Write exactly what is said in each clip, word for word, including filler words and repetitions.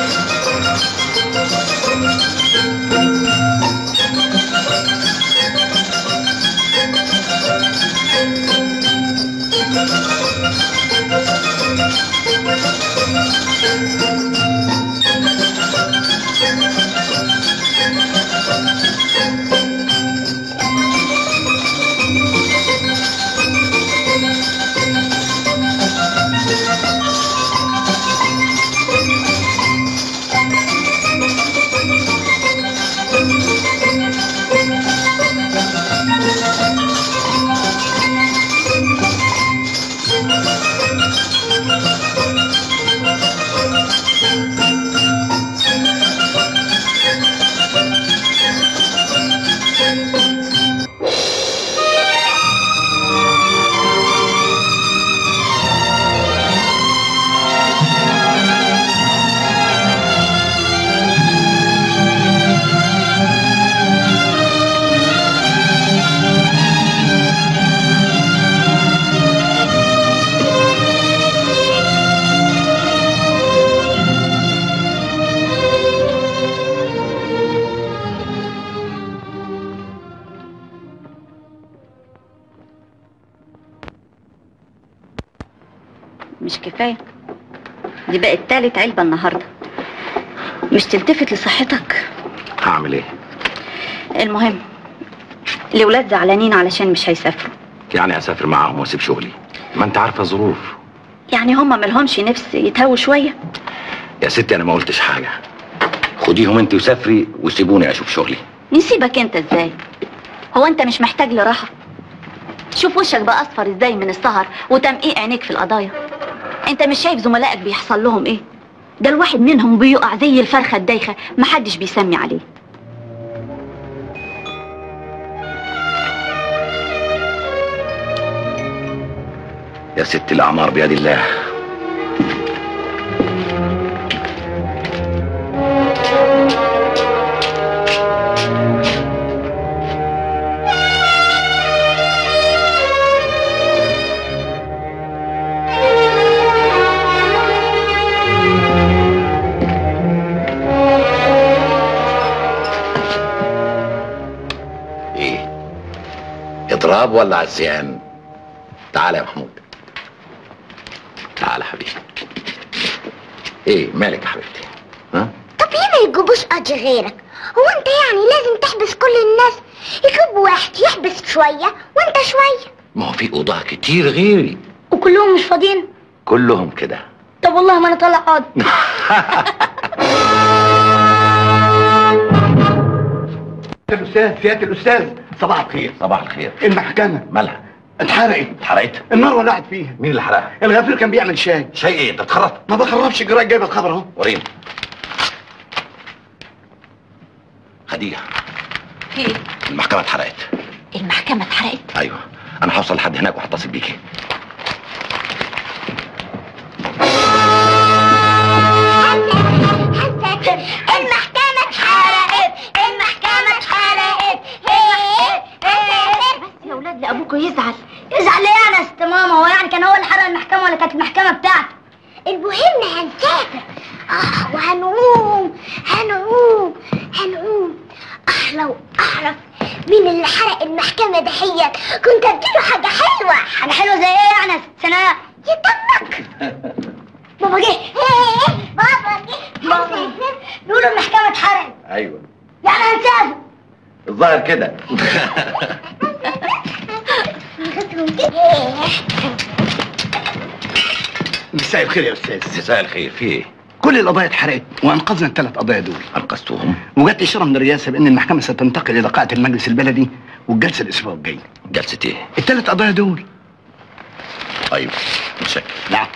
مش كفايه؟ دي بقت تالت علبه النهارده. مش تلتفت لصحتك؟ هعمل ايه؟ المهم الولاد زعلانين علشان مش هيسافروا. يعني اسافر معاهم واسيب شغلي؟ ما انت عارفه ظروف. يعني هما ملهمش نفس يتهووا شويه؟ يا ستي انا ما قلتش حاجه. خديهم انت وسافري وسيبوني اشوف شغلي. نسيبك انت ازاي؟ هو انت مش محتاج لراحه؟ شوف وشك بقى اصفر ازاي من السهر وتمقيق عينيك في القضايا. انت مش شايف زملائك بيحصل لهم ايه؟ ده الواحد منهم بيقع زي الفرخه الدايخه محدش بيسمي عليه. يا ست الاعمار بيد الله. اضراب ولا عصيان؟ تعال يا محمود. تعال حبيبي. ايه مالك يا حبيبتي؟ ها؟ طب ليه ما يجيبوش قاضي غيرك؟ هو انت يعني لازم تحبس كل الناس؟ يجيبوا واحد يحبس شويه وانت شويه. ما هو في قضاة كتير غيري. وكلهم مش فاضيين؟ كلهم كده. طب والله ما انا طالع قاضي. الأستاذ سيادة الأستاذ صباح الخير. صباح الخير. المحكمة مالها؟ اتحرقت. اتحرقت؟ النار ولعت فيها. مين اللي حرقها؟ الغفير كان بيعمل شاي. شاي ايه؟ انت اتخرجت؟ ما بخربش، الجرايد جايبه الخبر اهو. وريني. خديجة. ايه؟ المحكمة اتحرقت. المحكمة اتحرقت؟ ايوه، انا هوصل لحد هناك وهتصل بيكي. المحكمة اتحرقت، المحكمة اتحرقت. بس يا ولاد لأبوكوا يزعل. يزعل ليه يعني يا ست ماما؟ هو يعني كان هو اللي حرق المحكمة ولا كانت المحكمة بتاعته؟ المهم هنسافر. اه وهنقوم هنقوم هنقوم. اه لو اعرف مين اللي حرق المحكمة دهيت كنت اديله حاجة حلوة. حاجة حلوة زي ايه يعني يا ست سناء؟ يطبق. بابا جه. بابا جه. بابا بيقولوا المحكمة اتحرقت. ايوه. يعني هنسافر. الظاهر كده. مساء الخير يا أستاذ. مساء الخير. في ايه؟ كل القضايا اتحرقت وانقذنا الثلاث قضايا دول. انقذتوهم؟ وجت إشارة من الرئاسة بأن المحكمة ستنتقل إلى قاعة المجلس البلدي والجلسة الأسبوع الجاي. جلسة ايه؟ الثلاث قضايا دول. ايوه متشكر. نعم.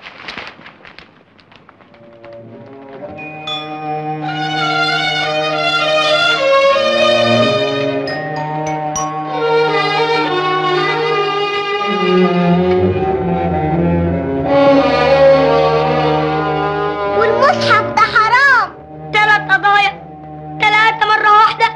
والمصحف ده حرام. ثلاث قضايا ثلاثة مرة واحدة.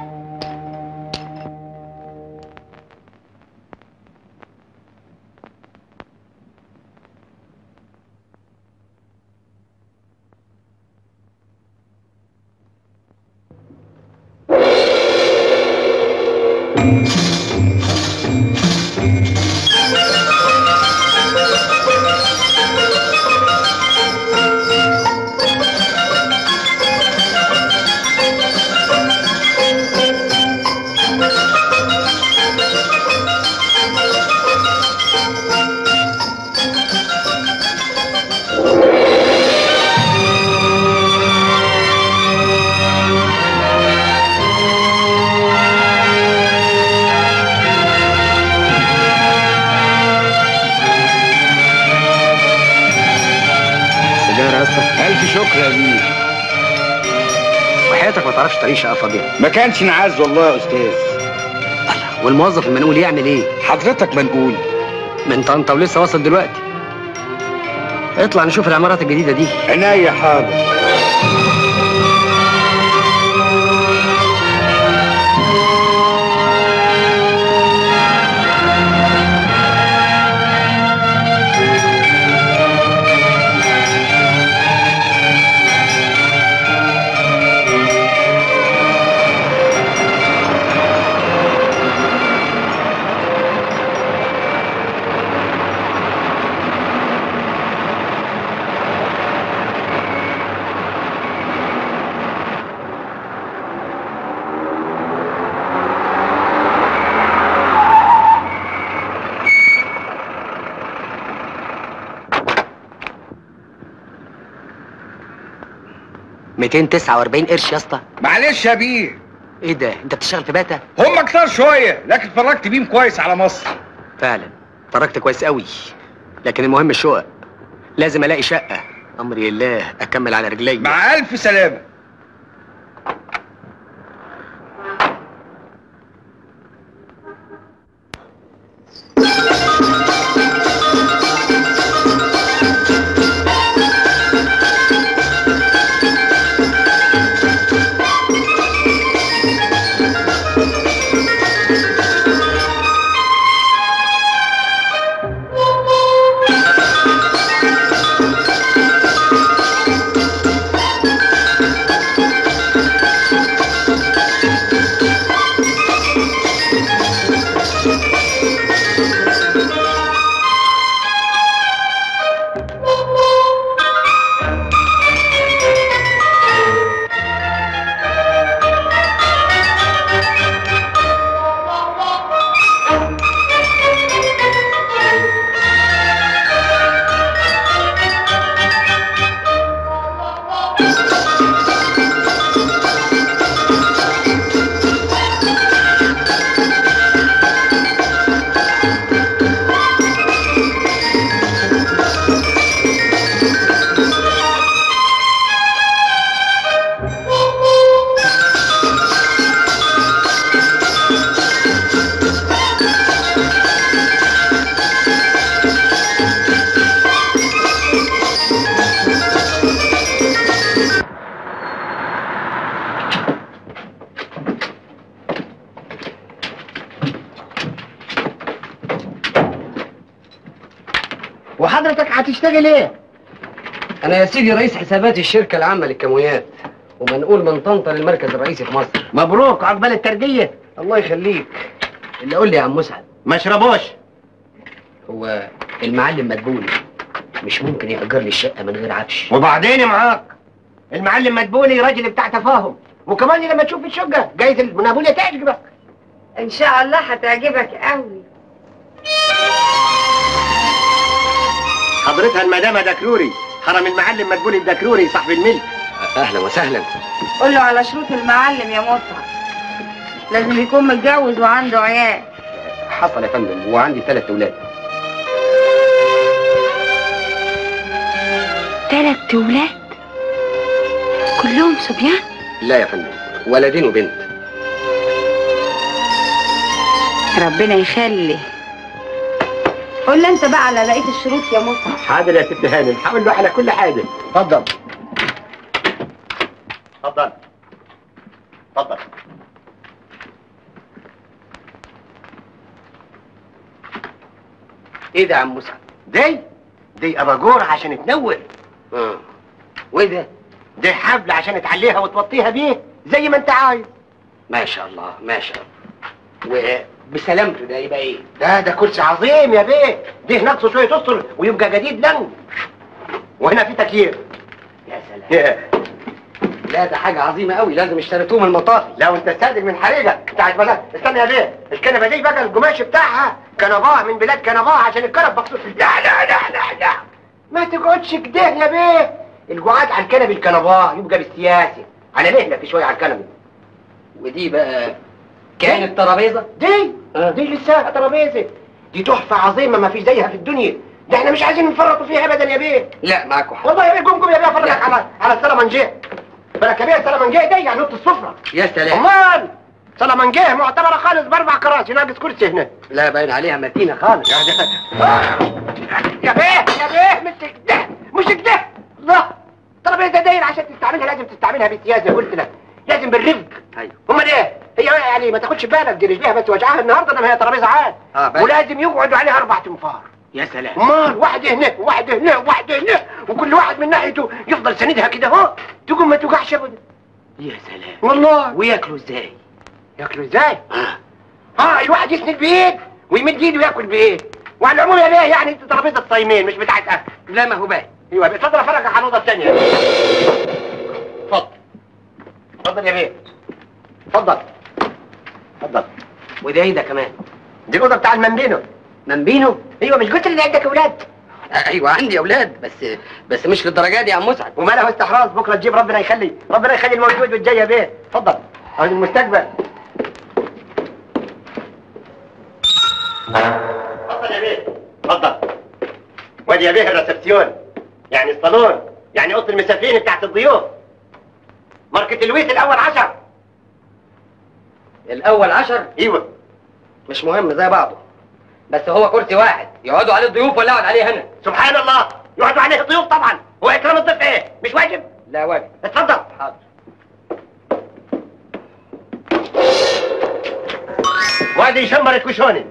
وحياتك ما تعرفش تعيش شقه فاضيه. ما كانش نعز والله يا استاذ. والموظف المنقول يعمل ايه؟ حضرتك منقول من طنطا ولسه واصل دلوقتي. اطلع نشوف العمارات الجديده دي. عناية حاضر. مئتين وتسعة وأربعين قرش يا اسطى. معلش يا بيه. ايه ده؟ انت بتشتغل في باتا؟ هم كتار شويه لكن اتفرجت بيهم كويس على مصر. فعلا اتفرجت كويس قوي، لكن المهم الشقق. لازم الاقي شقه، امري لله اكمل على رجلي. مع الف سلامه. وحضرتك هتشتغل ايه؟ انا يا سيدي رئيس حسابات الشركه العامه للكيماويات، ومنقول من طنطا للمركز الرئيسي في مصر. مبروك عقبال الترقيه. الله يخليك. اللي قول لي يا عم مسعد، ما اشربوش. هو المعلم مدبولي مش ممكن يأجر لي الشقه من غير عفش؟ وبعدين معاك المعلم مدبولي راجل بتاع تفاهم، وكمان لما تشوف الشقه جايز المنابوليه تعجبك. ان شاء الله هتعجبك قوي. حضرتها المدام دكروري، حرم المعلم مدبولي الدكروري صاحب الملك. اهلا وسهلا. قول له على شروط المعلم يا مصعب، لازم يكون متجوز وعنده عيال. حصل يا فندم، وعندي ثلاث اولاد. ثلاث ولاد كلهم صبيان؟ لا يا فندم، ولدين وبنت. ربنا يخلي. قول لي انت بقى على بقيه الشروط يا مصعب. حاضر يا ست هانم، هقول له على كل حاجه. اتفضل اتفضل اتفضل. ايه ده يا عم مسعد؟ دي دي اباجور عشان تنور. اه. وايه ده؟ دي حبل عشان تعليها وتوطيها بيه زي ما انت عايز. ما شاء الله ما شاء الله. وبسلامته ده يبقى ايه؟ ده ده كرسي عظيم يا بيه، ده ناقصه شويه اسطر ويبقى جديد لن. وهنا في تكييف. يا سلام. لا ده حاجه عظيمه قوي، لازم اشتريتوه من المطافي. لو انت صادق من حريقك بتاعت بلد. استنى يا بيه، الكنبه دي بقى القماش بتاعها كنباه من بلاد كنباه عشان الكنب مخصوص. لا لا لا لا لا ما تقعدش كده يا بيه، القعاد على الكنب الكنباه يبقى بالسياسي، على مهلك شويه على الكنبه. ودي بقى كانت ترابيزه؟ دي آه. دي لسه ترابيزه، دي تحفه عظيمه ما فيش زيها في الدنيا، ده احنا مش عايزين نفرطوا فيها ابدا يا بيه. لا معاكم حق والله يا بيه، قوم قوم يا بيه افرجك على على السلمنجيه. بالك يا بيه السلمنجيه دي يعني نص السفره. يا سلام. امال سلمنجيه معتبره خالص باربع كراسي ناقص كرسي هنا. لا باين عليها متينه خالص. يا بيه يا بيه مش كده مش كده. الله، الترابيزه دي عشان تستعملها لازم تستعملها بالسياسه، قلت لك لازم بالرفق. ايوه. امال ايه؟ هي يعني ما تاخدش بالك دي رجليها بس وجعها النهارده، انما هي ترابيزه عاد. اه ولازم يقعدوا عليها اربع تنفار. يا سلام. امال واحد هنا وواحد هنا وواحد هنا، وكل واحد من ناحيته يفضل ساندها كده اهو، تقوم ما توجعش ابدا. يا سلام. والله. وياكلوا ازاي؟ ياكلوا ازاي؟ اه اه الواحد يسند بايد ويمد ايده وياكل بايد. وعلى العموم يا بيه يعني انت ترابيزه صايمين مش بتاعت اكل. لا ما هو باين. ايوه اتفضل افرجك على الاوضه الثانيه. اتفضل اتفضل يا بيه، اتفضل اتفضل. وده ايه ده كمان؟ دي الاوضه بتاع المنبينو. منبينو؟ ايوه مش قلت لي عندك اولاد؟ ايوه عندي اولاد، بس بس مش للدرجه دي يا عم مسعد. وماله استحراز، بكره تجيب ربنا يخلي، ربنا يخلي الموجود والجاي يا بيه. اتفضل اهو المستقبل. اتفضل يا بيه اتفضل. وادي يا بيه الريسبسيون، يعني الصالون، يعني اوضه المسافرين بتاعت الضيوف. ماركة الويت الاول عشر. الاول عشر؟ ايوه. مش مهم زي بعضه، بس هو كرسي واحد يقعدوا عليه الضيوف ولا اقعد عليه هنا؟ سبحان الله، يقعدوا عليه الضيوف طبعا، هو اكرام الضيف ايه؟ مش واجب؟ لا واجب. اتفضل. حاضر. وادي يشمر الكشوني.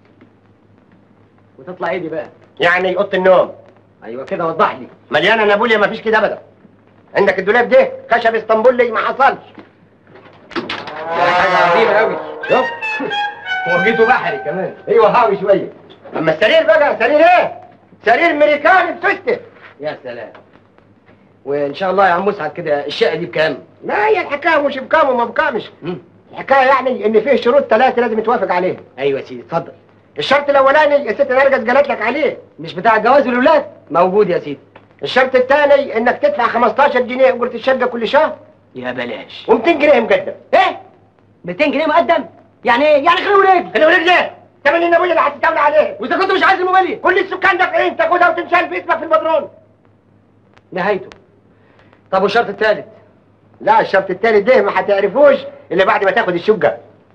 وتطلع ايه دي بقى؟ يعني اوضه النوم. ايوه كده وضح لي. مليانه نابوليا ما فيش كده ابدا. عندك الدولاب ده خشب اسطنبولي ما حصلش. ده حاجه عظيمه قوي. شوف ورجيته بحري كمان. ايوه هاوي شويه. اما السرير بقى سرير ايه؟ سرير امريكاني بسوسته. يا سلام. وان شاء الله يا عم مسعد كده الشقه دي بكام؟ لا هي الحكايه مش بكام وما بكامش. الحكايه يعني ان فيه شروط ثلاثه لازم توافق عليها. ايوه يا سيدي اتفضل. الشرط الاولاني الست نرجس قالت لك عليه، مش بتاع الجواز والاولاد؟ موجود يا سيدي. الشرط الثاني انك تدفع خمستاشر جنيه اجره الشقه كل شهر. يا بلاش. و200 جنيه مقدم. ايه؟ مئتين جنيه مقدم؟ يعني ايه؟ يعني خلوا رجل. خلوا رجل ايه؟ تمن النابوليا اللي هتتولى عليه. واذا كنت مش عايز الموبيليا؟ كل السكان دافعين تاخدها وتنشال باسمك في البدرون. نهايته. طب والشرط الثالث؟ لا الشرط الثالث ده ما هتعرفوش الا بعد ما تاخد الشقه.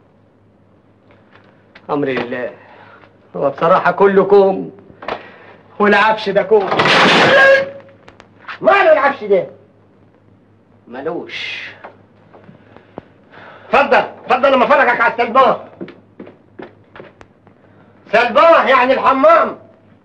امري لله. هو بصراحه كله كوم والعفش ده كوم. ماله العفش ده؟ ملوش. اتفضل اتفضل لما افرجك على السلباه. سلباه يعني الحمام.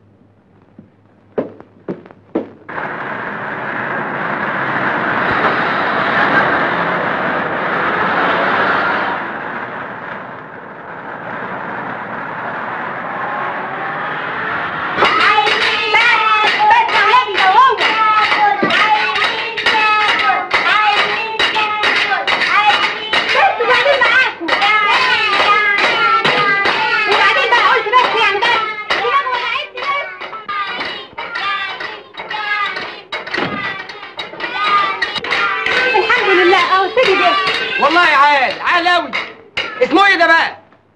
والله عال عال قوي. اسمه ايه ده بقى؟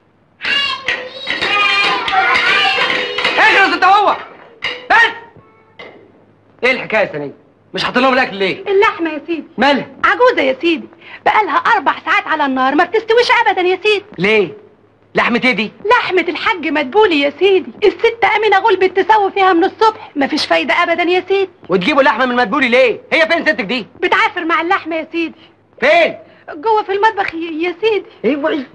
اخلص انت هو بس. ايه الحكايه يا سنيه؟ مش حاطين لهم الاكل ليه؟ اللحمه يا سيدي. مالها؟ عجوزه يا سيدي، بقالها اربع ساعات على النار ما بتستويش ابدا يا سيدي. ليه؟ لحمه ايه دي؟ لحمه الحاج مدبولي يا سيدي، الست امينه غلبت تسوي فيها من الصبح مفيش فايده ابدا يا سيدي. وتجيبوا لحمه من مدبولي ليه؟ هي فين ستك دي؟ بتعافر مع اللحمه يا سيدي. فين؟ جوه في المطبخ يا سيدي. ايوه ايه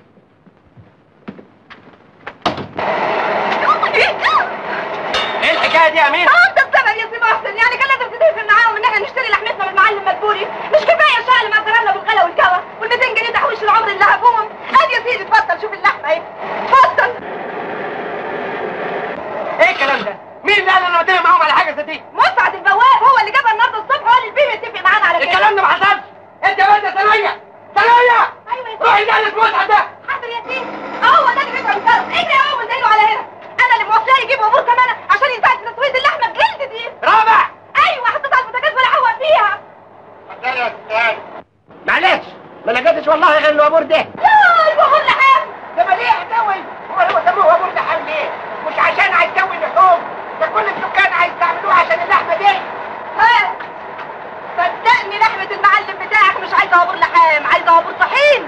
الحكايه دي يا امين؟ اه انت السبب يا سي محسن، يعني كان لازم تتفق معاهم ان احنا نشتري لحمتنا من المعلم مدبولي، مش كفايه الشقه اللي ما كرمنا بالغلا والكوى وال200 جنيه تحويش العمر اللي هبوهم. ادي يا سيدي اتفضل شوف اللحمه ما حصلش. انت يا بنت ثانيه ثانيه. ايوه يا روحي ده المصحف ده. حاضر يا سيدي. هو ده اللي بيبقى مكرر. اجري يا هو زينه على هنا. انا اللي موصلاه يجيب امور كمان عشان يساعد في تسويه اللحمه الجلد دي. رابع. ايوه حطيتها على البوتاجاز ولا عوق فيها. اتفضلي يا استاذ. معلش ما لقيتش والله غير الوابور ده. لا الوابور لحام. ده مليح دوي. هو هو سموه وابور لحام ليه؟ مش عشان عايز تسوي اللحوم، ده كل السكان عايز تعملوه عشان اللحمه دي. ها صدقني لحمه المعلم بتاعك مش عايزه وابور لحام، عايزه وابور طحين.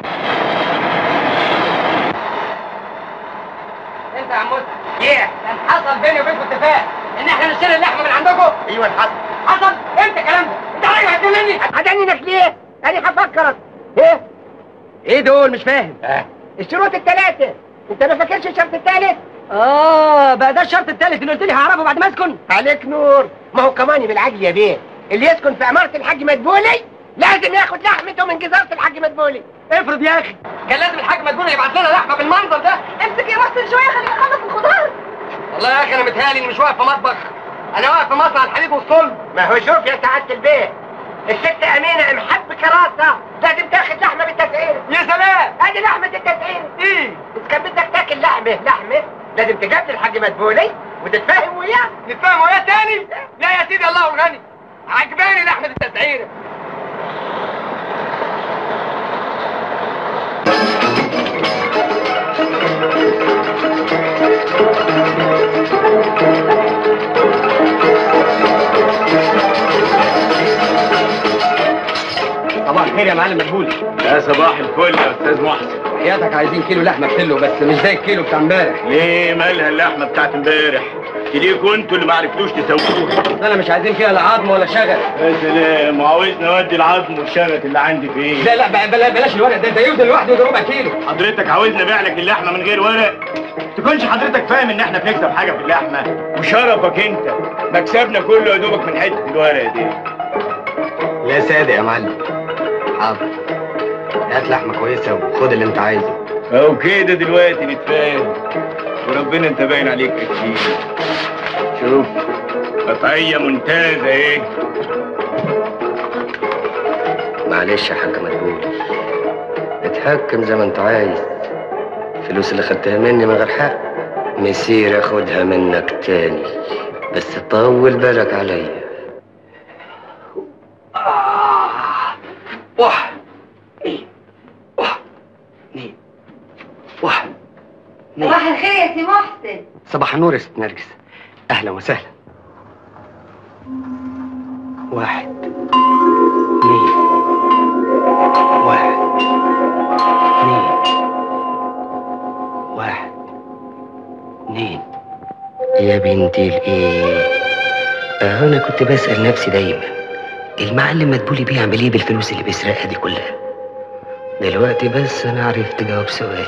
انت يا عمود ايه؟ كان حصل بيني وبينكم اتفاق ان احنا نشتري اللحمه من عندكم. ايوه حصل. حصل؟ امتى الكلام ده؟ انت راجل هتدلني؟ هتدلنك ليه؟ انا هفكرك. ايه؟ ايه دول مش فاهم؟ اه الشروط الثلاثه. انت ما فاكرش الشرط الثالث؟ اه بقى ده الشرط الثالث اللي قلت لي هعرفه بعد ما اسكن. عليك نور. ما هو كمان بالعقل يا بيه، اللي يسكن في عماره الحاج مدبولي لازم ياخد لحمته من جزاره الحاج مدبولي. افرض يا اخي كان لازم الحاج مدبولي يبعت لنا لحمه بالمنظر ده. امسك يا محسن شويه خليني اخلص الخضار. والله يا اخي انا متهيألي اني مش واقف في مطبخ، انا واقف في مصنع الحليب والصلب. ما هو شوف يا سعاده البيه، الست امينه محب كراسه لازم تاخد لحمه بالتسعيره. يا سلام، ادي لحمه التسعيره. ايه؟ اذا كان بدك تاكل لحمه لحمه لازم تقابل الحاج مدبولي وتتفاهم وياه. نتفاهم وياه تاني؟ لا يا سيدي الله الغني، عجباني لحمه التسعيره. صباح الخير يا معلم مدبولي. يا صباح الفل يا استاذ محسن. حياتك عايزين كيلو لحمه بكيلو بس مش زي الكيلو بتاع امبارح. ليه مالها اللحمه بتاعت امبارح؟ تليكوا انتوا اللي ما عرفتوش تسووها. انا مش عايزين فيها لا عظم ولا شغل. يا سلام، وعاوزني اودي العظم والشغل اللي عندي فين؟ لا لا بلا بلاش الورق ده، ده يوزن لوحده ده ربع كيلو. حضرتك عاوزني ابيع لك اللحمه من غير ورق؟ تكونش حضرتك فاهم ان احنا بنكسب حاجه في اللحمه؟ وشرفك انت مكسبنا كله يا دوبك من حته الورق دي. لا صادق يا معلم. حاضر، هات لحمه كويسه وخد اللي انت عايزه. اهو كده دلوقتي نتفاهم، وربنا انت باين عليك اكيد. شوف قطعيه ممتازه ايه. معلش يا حاج مدبولي، اتحكم زي ما انت عايز. الفلوس اللي خدتها مني من غير حق مسير اخدها منك تاني، بس طول بالك عليا. واحد اثنين واحد اثنين واحد اثنين. صباح الخير يا سي محسن. صباح النور يا ست نرجس، اهلا وسهلا. واحد اثنين واحد اثنين واحد اثنين. يا بنتي الايه، اه انا كنت بسأل نفسي دايما المعلم مدبولي بيعمل ايه بالفلوس اللي بيسرقها دي كلها. دلوقتي بس انا عرفت جواب سؤالي.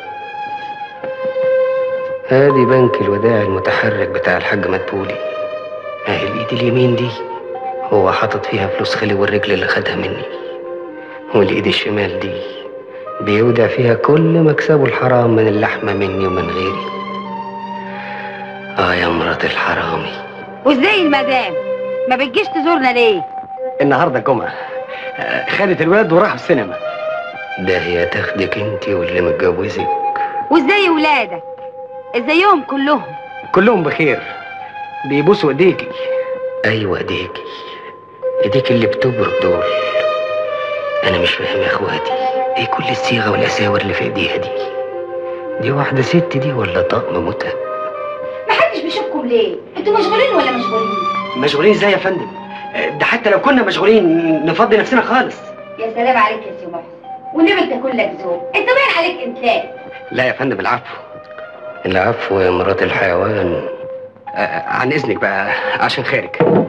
ادي بنك الودائع المتحرك بتاع الحاج مدبولي، اهي الايد اليمين دي هو حاطط فيها فلوس خالي والرجل اللي خدها مني، والايد الشمال دي بيودع فيها كل مكسبه الحرام من اللحمه مني ومن غيري. اه يا مرات الحرامي. وازاي المدام ما بتجيش تزورنا ليه؟ النهارده الجمعه، خدت الولاد وراحوا السينما. ده هي تاخدك انت واللي متجوزك. وازاي ولادك؟ ازيهم كلهم؟ كلهم بخير، بيبوسوا ايديكي. ايوه ايديكي، ايديك اللي بتبرق دول. انا مش فاهم يا اخواتي ايه كل الصيغه والاساور اللي في ايديها دي. دي واحده ست دي ولا طقم متعب؟ محدش بيشوفكم ليه؟ انتوا مشغولين ولا مشغولين؟ مشغولين ازاي يا فندم؟ ده حتى لو كنا مشغولين نفضي نفسنا خالص. يا سلام عليك يا سي محسن، والنبي انت كلك ذوق، انت باين عليك انتاج. لا يا فندم العفو. العفو يا مرات الحيوان. آه عن اذنك بقى عشان خارج.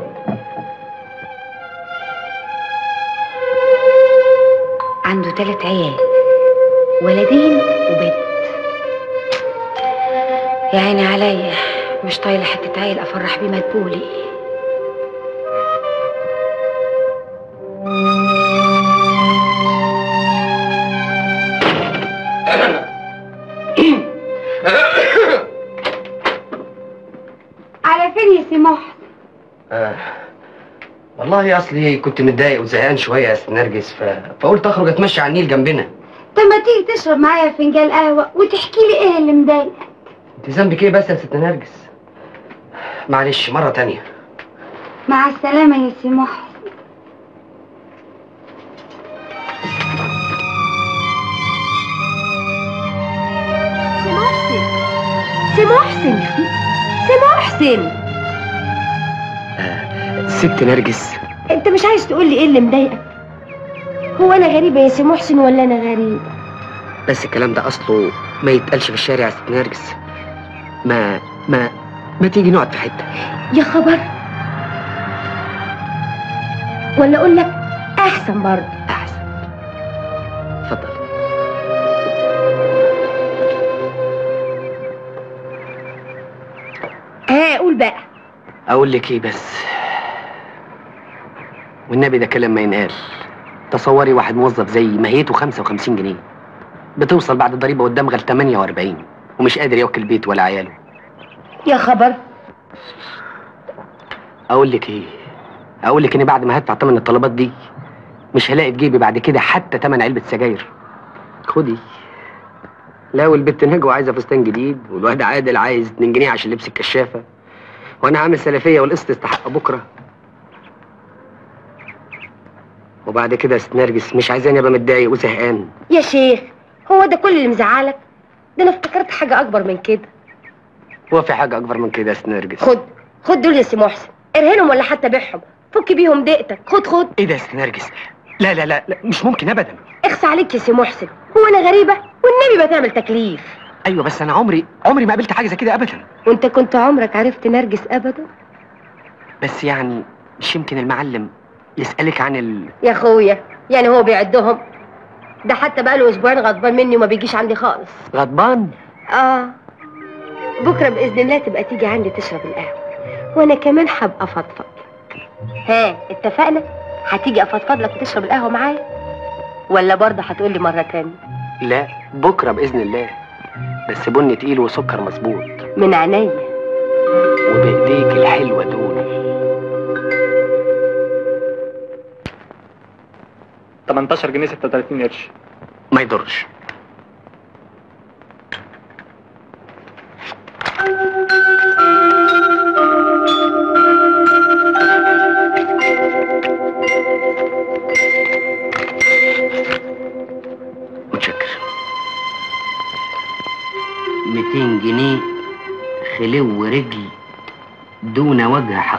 عنده ثلاث عيال، ولدين وبنت. يا عيني عليا، مش طايله حته عيل افرح بيه مدبولي. على فين يا سي محسن؟ آه. والله والله اصلي كنت متضايق وزهقان شويه يا ست نرجس ف... فقلت اخرج اتمشى على النيل جنبنا. طب ما تيجي تشرب معايا فنجان قهوه وتحكي لي ايه اللي مضايقك؟ انت ذنبك ايه بس يا ست نرجس؟ معلش مره تانية. مع السلامه يا سي محسن. سي محسن سي محسن سي محسن آه ست نرجس، انت مش عايز تقول لي ايه اللي مضايقك؟ هو انا غريبه يا سي محسن ولا انا غريب؟ بس الكلام ده اصله ما يتقالش في الشارع يا ست نرجس. ما ما ما تيجي نقعد في حته. يا خبر، ولا اقول لك احسن برضه؟ احسن. اتفضل. ها قول بقى. اقول لك ايه بس، والنبي ده كلام ما ينقال. تصوري واحد موظف زي ماهيته خمسة وخمسين جنيه بتوصل بعد الضريبه والدمغه ل ثمانية وأربعين ومش قادر يوكل بيته ولا عياله. يا خبر. اقول لك ايه، اقول لك اني بعد ما هدفع ثمن الطلبات دي مش هلاقي في جيبي بعد كده حتى ثمن علبه سجاير. خدي. لا والبت نجوى عايزه فستان جديد، والواد عادل عايز اتنين جنيه عشان لبس الكشافه، وانا عامل سلفيه والقسط يستحق بكره. وبعد كده يا ست نرجس مش عايزاني ابقى متضايق وزهقان. يا شيخ، هو ده كل اللي مزعلك؟ ده انا افتكرت حاجه اكبر من كده. هو في حاجه اكبر من كده يا ست نرجس؟ خد خد دول يا سي محسن، ارهنهم ولا حتى بيعهم، فك بيهم ضيقتك. خد خد. ايه ده يا ست نرجس؟ لا لا لا لا مش ممكن ابدا. اخس عليك يا سي محسن، هو انا غريبه؟ والنبي بتعمل تكليف. ايوه بس انا عمري عمري ما قابلت حاجه زي كده ابدا. وانت كنت عمرك عرفت نرجس ابدا؟ بس يعني مش يمكن المعلم يسالك عن ال... يا اخويا يعني هو بيعدهم؟ ده حتى بقاله اسبوعين غضبان مني وما بيجيش عندي خالص. غضبان؟ اه. بكره باذن الله تبقى تيجي عندي تشرب القهوه، وانا كمان هبقى افضفض لك. ها اتفقنا؟ هتيجي افضفض لك وتشرب القهوه معايا، ولا برضه هتقول لي مره تانية؟ لا بكره باذن الله، بس بن تقيل وسكر مظبوط. من عينيا. وبايديك الحلوه دول. تمنتاشر جنيه ستة وتلاتين قرش. ما يضرش. متشكر. ميتين جنيه خلو رجل دون وجه حق.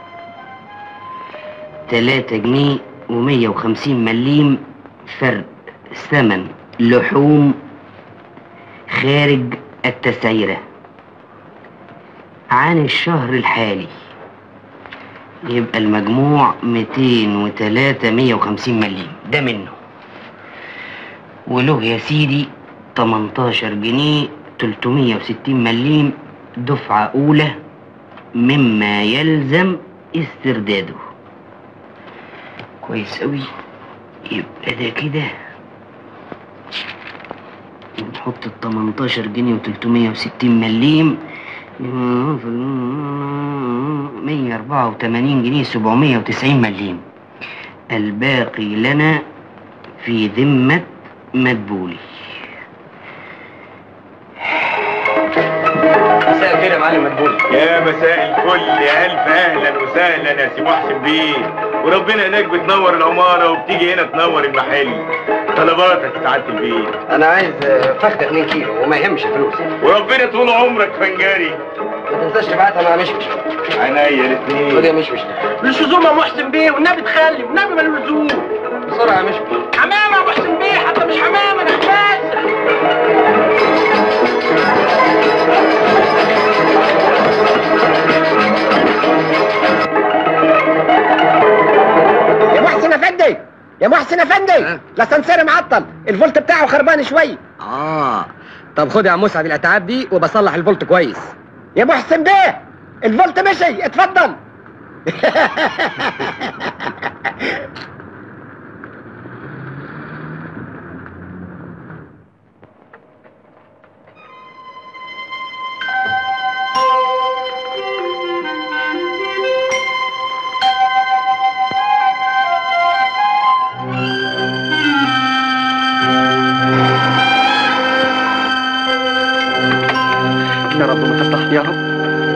تلاتة جنيه ومية وخمسين مليم فرق ثمن لحوم خارج التسعيرة عن الشهر الحالي، يبقى المجموع ميتين وتلاتة مية وخمسين مليم. ده منه. وله يا سيدي تمنتاشر جنيه تلتمية وستين مليم دفعة أولى مما يلزم استرداده. كويس أوي. يبقى ده كده نحط ال تمنتاشر جنيه و تلتمية وستين مليم مية وأربعة وتمانين جنيه سبعمية وتسعين مليم. الباقي لنا في ذمة مدبولي. مساء الخير يا معلم مدبولي. يا مساء الفل، يا الف اهلا وسهلا يا سي محسن بيه، وربنا هناك بتنور العماره وبتيجي هنا تنور المحل. طلباتك يا سعاده البيه. انا عايز فخده اتنين كيلو وما يهمش الفلوس. وربنا طول عمرك فنجاري. ما تنساش تبعتها مع مشمش. عينيا الاثنين. خد يا مشمش. مش لزوم يا محسن بيه، والنبي تخلي، والنبي مالوش لزوم. بسرعه يا مشمش. حمامه يا محسن بيه، حتى مش حمامه، انا حماسه. يا محسن افندي، يا محسن افندي، الاسانسير معطل، الفولت بتاعه خربان شويه. اه طب خد يا عم مسعد الاتعاب دي وبصلح الفولت كويس. يا محسن بيه الفولت مشي، اتفضل. يا رب.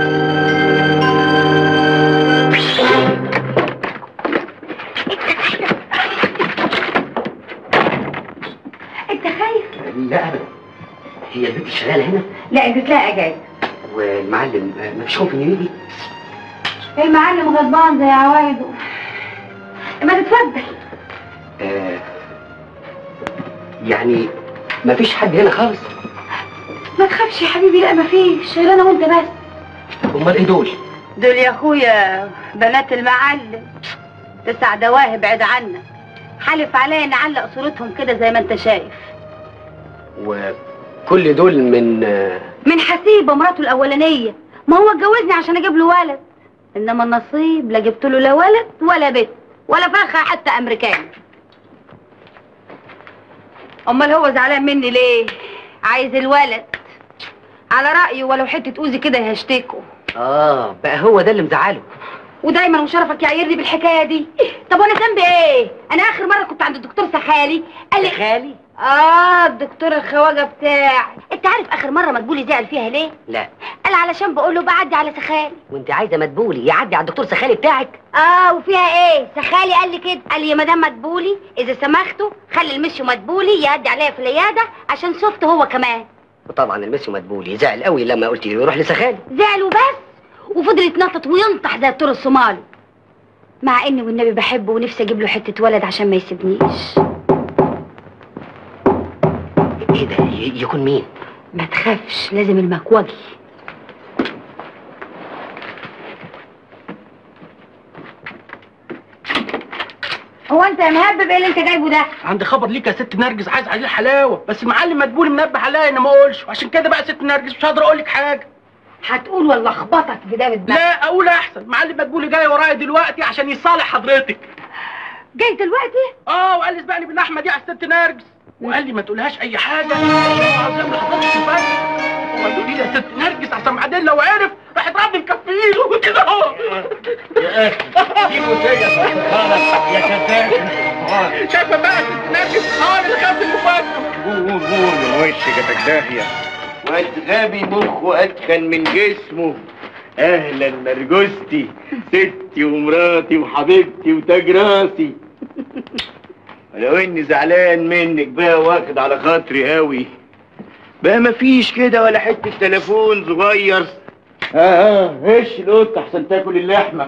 انت خايف؟ لا ابدا. هي البنت شغاله هنا؟ لا اديت لها اجازه. والمعلم مفيش خوف ان يجي؟ المعلم غضبان زي عوايده. ما تتفضل. آه يعني مفيش حد هنا خالص؟ ما تخافش يا حبيبي، لا مفيش غير انا وانت بس. امال ايه دول؟ دول يا اخويا بنات المعلم، تسع دواهب بعد عنك. حلف عليا نعلق صورتهم كده زي ما انت شايف. وكل دول من من حسيبه مراته الاولانيه. ما هو اتجوزني عشان اجيب له ولد، انما النصيب لا جبت له لا ولد ولا بنت ولا فرخه حتى امريكاني. امال هو زعلان مني ليه؟ عايز الولد على رايه، ولو حته اوزي كده هيشتكوا. اه بقى هو ده اللي مزعله. ودايما وشرفك يعيرني بالحكايه دي. طب وانا ذنبي ايه؟ انا اخر مره كنت عند الدكتور سخالي قال لي خالي؟ اه الدكتور الخواجه بتاعي. انت عارف اخر مره مدبولي زعل فيها ليه؟ لا. قال علشان بقول له بعدي على سخالي. وانت عايزه مدبولي يعدي على الدكتور سخالي بتاعك؟ اه وفيها ايه؟ سخالي قال لي كده، قال لي يا مدام مدبولي اذا سمحتوا خلي المشي مدبولي يعدي عليا في العياده عشان شفته هو كمان. وطبعا المسي مدبولي زعل قوي لما قلت له يروح لسخالي. زعل وبس، وفضل يتنطط وينطح زي الطور الصومالي، مع اني والنبي بحبه ونفسي اجيب له حته ولد عشان ما يسيبنيش. ايه ده؟ يكون مين؟ ما تخافش، لازم المكوجي. هو انت يا مهبب ايه اللي انت جايبه ده؟ عندي خبر ليك يا ست نرجس، عايز عليه حلاوه، بس المعلم مدبولي منبه عليا ان ما اقولش، وعشان كده بقى ست نرجس مش هقدر اقول لك حاجه. هتقول ولا اخبطك بدايه دماغك؟ لا اقول احسن، معلم مدبولي جاي ورايا دلوقتي عشان يصالح حضرتك. جاي دلوقتي؟ اه وقال لي اسبقني باللحمه دي على الست نرجس، وقال لي ما تقولهاش اي حاجه عشان هو عاوز يعمل لحضرتك مفاجاه. وما تقولي لي يا ست نرجس عشان بعدين لو عرف راح يضربني بكفيل وكده اهو. يا اخي دي مسيه يا شفاف. شايفه بقى يا ست نرجس اه اللي خاف المفاجاه. قول قول وشك جاتك داهيه. واد غبي مخه اتخن من جسمه. اهلا نرجستي ستي ومراتي وحبيبتي وتاج راسي. ولو اني زعلان منك بقى واخد على خاطري قوي. بقى مفيش كده ولا حته تليفون صغير. ها ها هش القطه احسن تاكل اللحمه.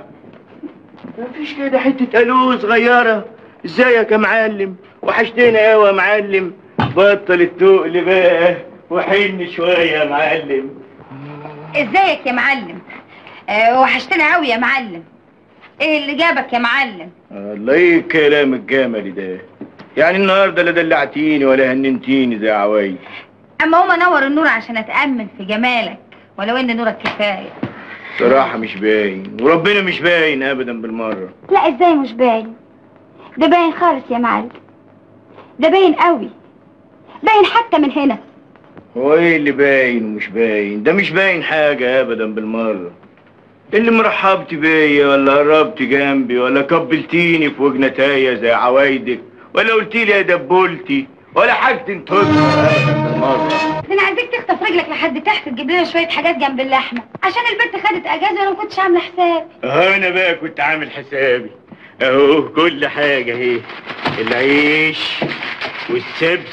مفيش كده حته الو صغيره. ازيك يا معلم؟ وحشتنا قوي يا معلم. بطل التقل بقى وحن شويه يا معلم. ازيك يا معلم؟ أه وحشتنا قوي يا معلم. ايه اللي جابك يا معلم؟ الله ايه الكلام الجملي ده؟ يعني النهارده لا دلعتيني ولا هننتيني زي عوايد. اما هو نور النور عشان اتامن في جمالك، ولو ان نورك كفايه. صراحه مش باين، وربنا مش باين ابدا بالمره. لا ازاي مش باين؟ ده باين خالص يا معلم، ده باين قوي، باين حتى من هنا. هو ايه اللي باين ومش باين؟ ده مش باين حاجه ابدا بالمره. اللي مرحبتي بيا ولا قربتي جنبي ولا قبلتيني في وجنتايا زي عوايدك ولا قلتيلي يا دبولتي ولا حاجه انتظر ابدا بالمره. ده انا عايزك تخطف رجلك لحد تحت تجيب لنا شويه حاجات جنب اللحمه عشان البنت خدت اجازه وانا ما كنتش عامله حساب. اه انا بقى كنت عامل حسابي اهو. كل حاجه اهي، العيش والسبت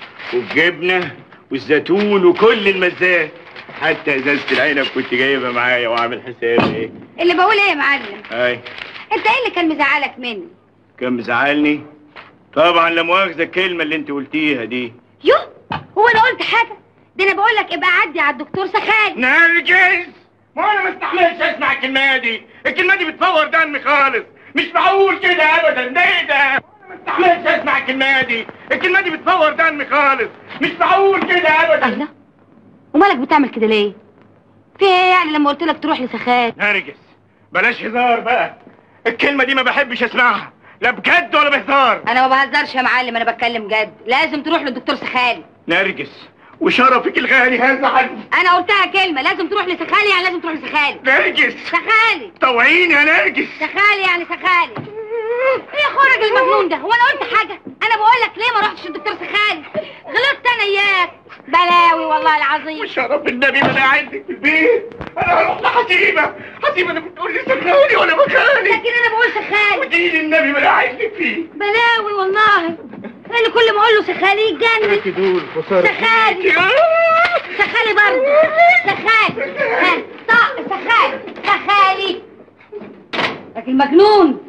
والجبنه والزيتون وكل المزات، حتى ازازه العنب كنت جايبها معايا وعامل حسابي ايه. اللي بقول ايه يا معلم؟ اي انت ايه اللي كان مزعلك مني؟ كان مزعلني؟ طبعا لا مؤاخذه الكلمه اللي انت قلتيها دي. يوه هو انا قلت حاجه؟ ده انا بقول لك ابقى عدي على الدكتور سخالي. نرجس ما انا ما استحملش اسمع الكلمه دي. الكلمه دي بتفور دمي خالص. مش معقول كده ابدا. ده ايه ده؟ انا ما استحملش اسمع الكلمه دي. الكلمه دي بتفور دمي خالص. مش معقول كده ابدا. الله، ومالك بتعمل كده ليه؟ في ايه يعني لما قلت لك تروح لسخالي؟ نرجس بلاش هزار بقى. الكلمه دي ما بحبش اسمعها، لا بجد ولا بهزار. انا ما بهزرش يا معلم، انا بتكلم جد. لازم تروح للدكتور سخالي. نرجس وشرفك الغالي هزعل. انا قلتها كلمه، لازم تروح لسخالي يعني لازم تروح لسخالي. نرجس سخالي طوعيني يا نرجس. سخالي يعني سخالي. ايه يا خرج المجنون ده؟ هو انا قلت حاجه؟ انا بقول لك ليه ما رحتش للدكتور سخالي؟ غلطت انا اياك. بلاوي والله العظيم. وشرف النبي ما انا عندك في البيت. انا هروح لحسيبه. حسيبه انا بتقول لي سخاني وانا مكاني. لكن انا بقول سخاني. ودين النبي ما عايزك فيه. بلاوي والله. انا كل ما اقول له سخاني يتجنن. تدول خساره. سخاني سخاني برضه. سخاني سخاني سخاني سخاني. لكن مجنون.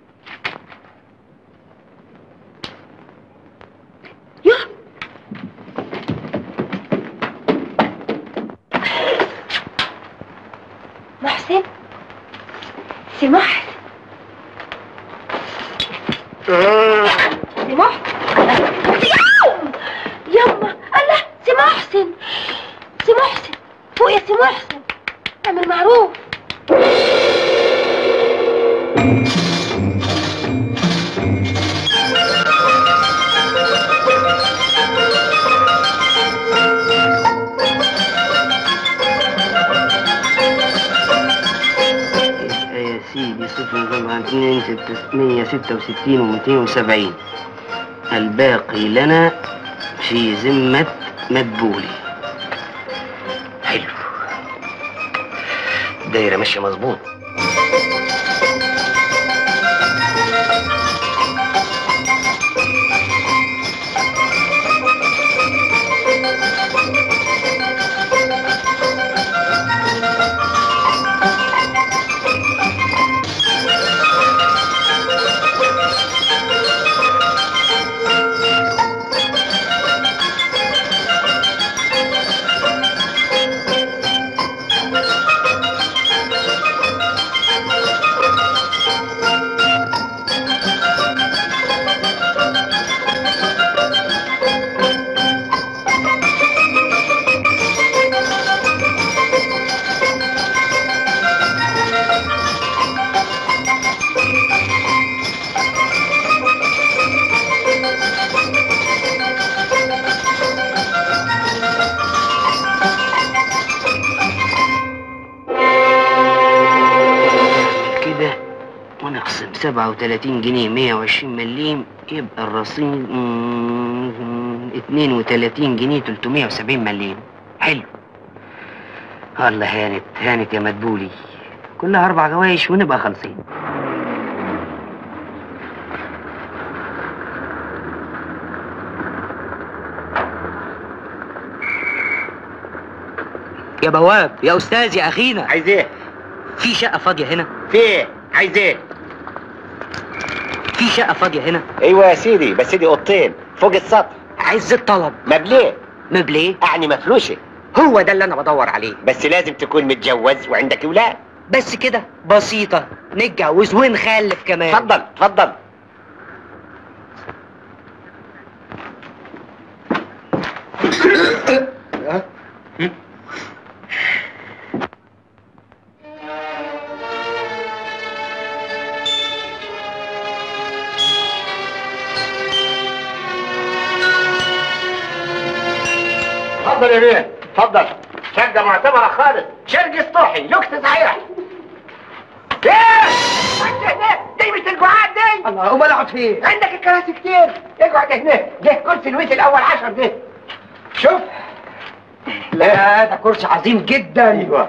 يوه محسن. سي محسن. سي محسن. يما الله. سي محسن. سي محسن فوق يا سي محسن. اعمل معروف. يا سيدي صفر سبعة اتنين ستمية ستة وستين ومئتين وسبعين. الباقي لنا في ذمة مدبولي. حلو. الدايرة ماشية مظبوط. سبعة وتلاتين جنيه مية وعشرين مليم، يبقى الرصيد اتنين وتلاتين جنيه تلتمية وسبعين مليم. حلو. الله هانت هانت يا مدبولي، كلها أربع جوايش ونبقى خالصين. يا بواب، يا أستاذ، يا أخينا. عايز إيه؟ في شقة فاضية هنا؟ في إيه؟ عايز إيه؟ في شقة فاضية هنا؟ ايوه يا سيدي، بس دي اوضتين فوق السطح. عايز الطلب. مبليه. مبليه؟ يعني مفروشه. هو ده اللي انا بدور عليه. بس لازم تكون متجوز وعندك اولاد. بس كده؟ بسيطة، نتجوز ونخلف كمان. اتفضل اتفضل. اتفضل يا بيه، اتفضل. شقة معتبرة خالص، شرق سطوحي، لوكس صحيح. ايه؟ دي مش القعاد دي؟ الله، امال اقعد فين؟ عندك الكراسي كتير، اقعد هنا، ده كرسي الويت الأول عشر ده. شوف. لا ده كرسي عظيم جدا. ايوه.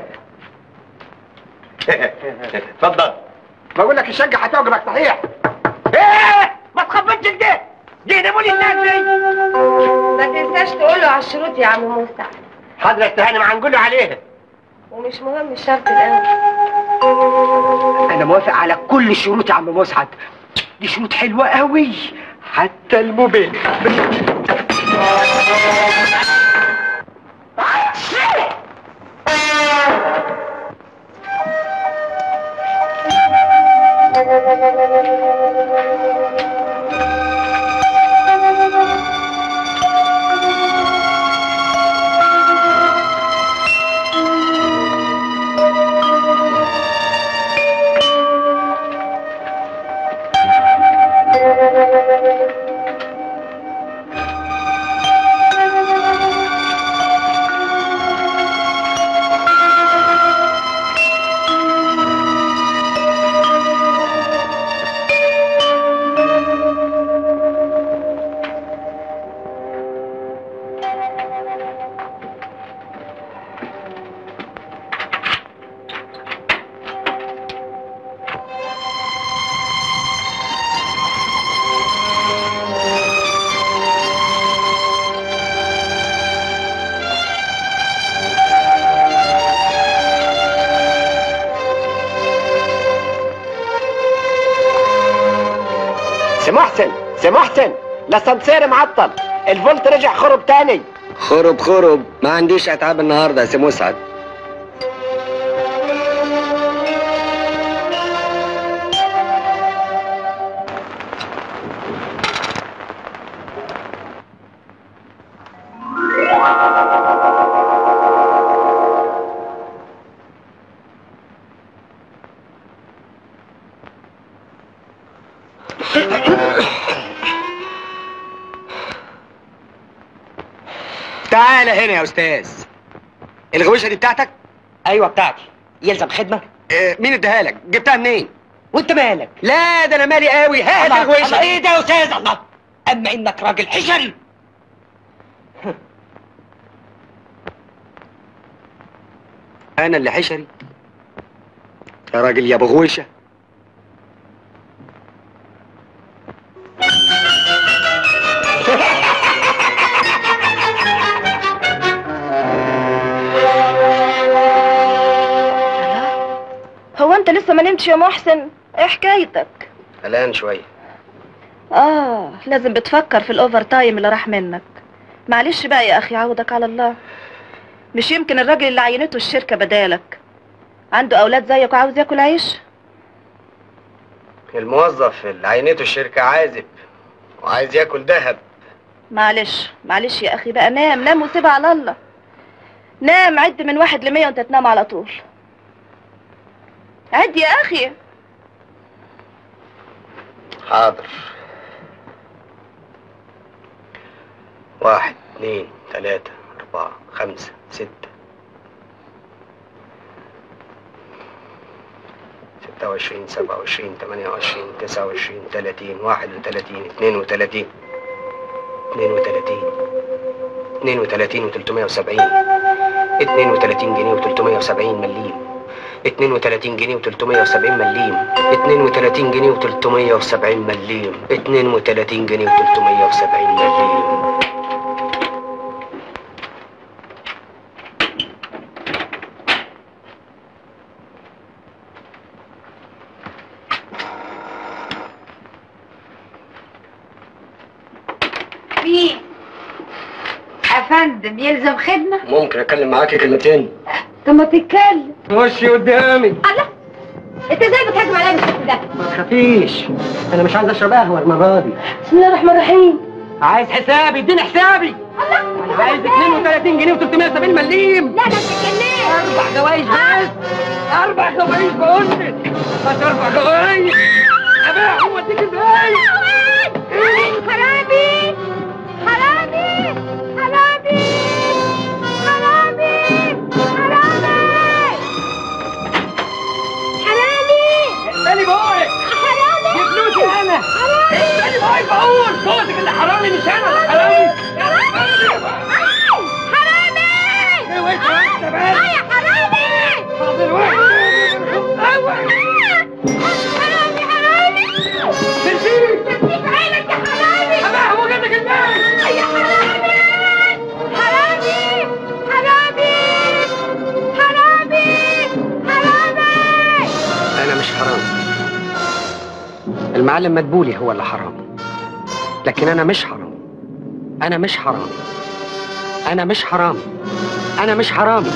اتفضل. بقول لك الشقة هتعجبك صحيح. ايه؟ ما تخبطش كده. دي نمولي الناس دي. ما تنساش تقوله على الشروط يا عم مسعد. حاضر يا استهاني، ما هنقوله عليها. ومش مهم الشرط الأول. انا موافق على كل الشروط يا عم مسعد، دي شروط حلوة قوي، حتى الموبيل. محسن سي محسن، الاسانسير معطل، الفولت رجع خرب تاني. خرب خرب، ما عنديش اتعاب النهارده يا سي مسعد. تعالى هنا يا استاذ. الغويشه دي بتاعتك؟ ايوه بتاعتي. يلزم خدمه؟ اه مين اداها لك؟ جبتها منين؟ وانت مالك؟ لا ده انا مالي قوي. هات الغويشه. ايه ده يا استاذ؟ الله، اما انك راجل حشري. انا اللي حشري يا راجل يا ابو غويشه. هو انت لسه ما نمتش يا محسن؟ ايه حكايتك؟ قلقان شويه. اه لازم بتفكر في الاوفر تايم اللي راح منك. معلش بقى يا اخي، عوضك على الله. مش يمكن الراجل اللي عينته الشركه بدالك عنده اولاد زيك وعاوز ياكل عيش؟ الموظف اللي عينته الشركه عازب وعايز ياكل دهب. معلش معلش يا اخي بقى، نام نام وسيبها على الله. نام، عد من واحد لمية وانت تنام على طول. عد يا اخي. حاضر. واحد اثنين ثلاثة أربعة خمسة ستة ستة وعشرين سبعة وعشرين ثمانية وعشرين تسعة وعشرين ثلاثين واحد وثلاثين اثنين وثلاثين اثنين وثلاثين اثنين وثلاثين وثلاثمائة وسبعين اثنين وثلاثين جنيه وثلاثمائة وسبعين مليم اثنين وثلاثين جنيه وثلاثمائة وسبعين مليم اثنين وثلاثين جنيه وثلاثمائة وسبعين مليم اثنين وثلاثين جنيه وثلاثمائة وسبعين مليم. مين؟ افندم يلزم خدمه؟ ممكن اتكلم معاكي كلمتين؟ طب ما تتكلم. وشي قدامي. الله، انت ازاي بتهاجم عليا بالشكل ده؟ ما تخافيش، انا مش عايز اشرب قهوه المره دي. بسم الله الرحمن الرحيم. عايز حسابي، اديني حسابي. الله، انا عايز اثنين وثلاثين جنيه وثلاثمائة وسبعين مليم. لا ده انت اتجننت. اربع جوايز بس. اربع جوايز بقول لك. بس اربع جوايز. ابيعهم واديك ازاي؟ حرامي حرامي حرامي حرامي حرامي حرامي. اقبلي بقولك. حرامي. دي فلوسي انا. حرامي. اقبلي بقولك بقول. صوتك اللي حرامي مش انا اللي حرامي. حرامي حرامي. ايه وش واحده بس. اه يا حرامي. حاضر واحده. حرامي حرامي. سيبيه. سيب عينك يا حرامي. ابيع هو جابك ازاي؟ يا حرامي حرامي حرامي حرامي حرامي. انا مش حرامي. المعلم مدبولي هو اللي حرامي، لكن انا مش حرامي. انا مش حرامي. انا مش حرامي. انا مش حرامي.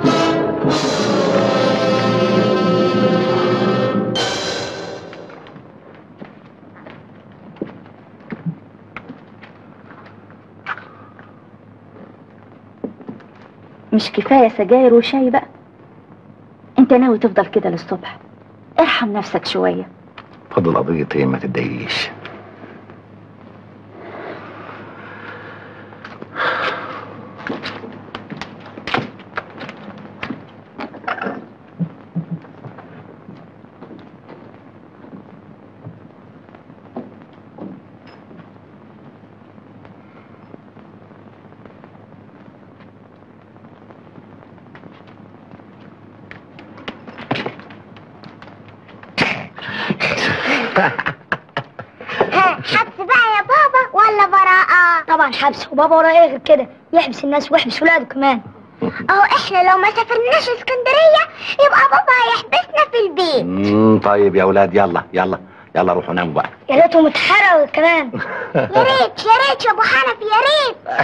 مش كفاية سجاير وشاي بقى؟ انت ناوي تفضل كده للصبح؟ ارحم نفسك شوية. فضل قضية ايه؟ ما تتضايقيش. حبس بقى يا بابا ولا براءة؟ طبعا حبس، وبابا وراه ايه غير كده؟ يحبس الناس ويحبس ولاده كمان. اهو احنا لو ما سافرناش اسكندرية يبقى بابا هيحبسنا في البيت. امم طيب يا ولاد، يلا يلا يلا روحوا ناموا بقى. يا ريته متحرق كمان. يا ريت يا ريت يا ابو حنفي يا ريت.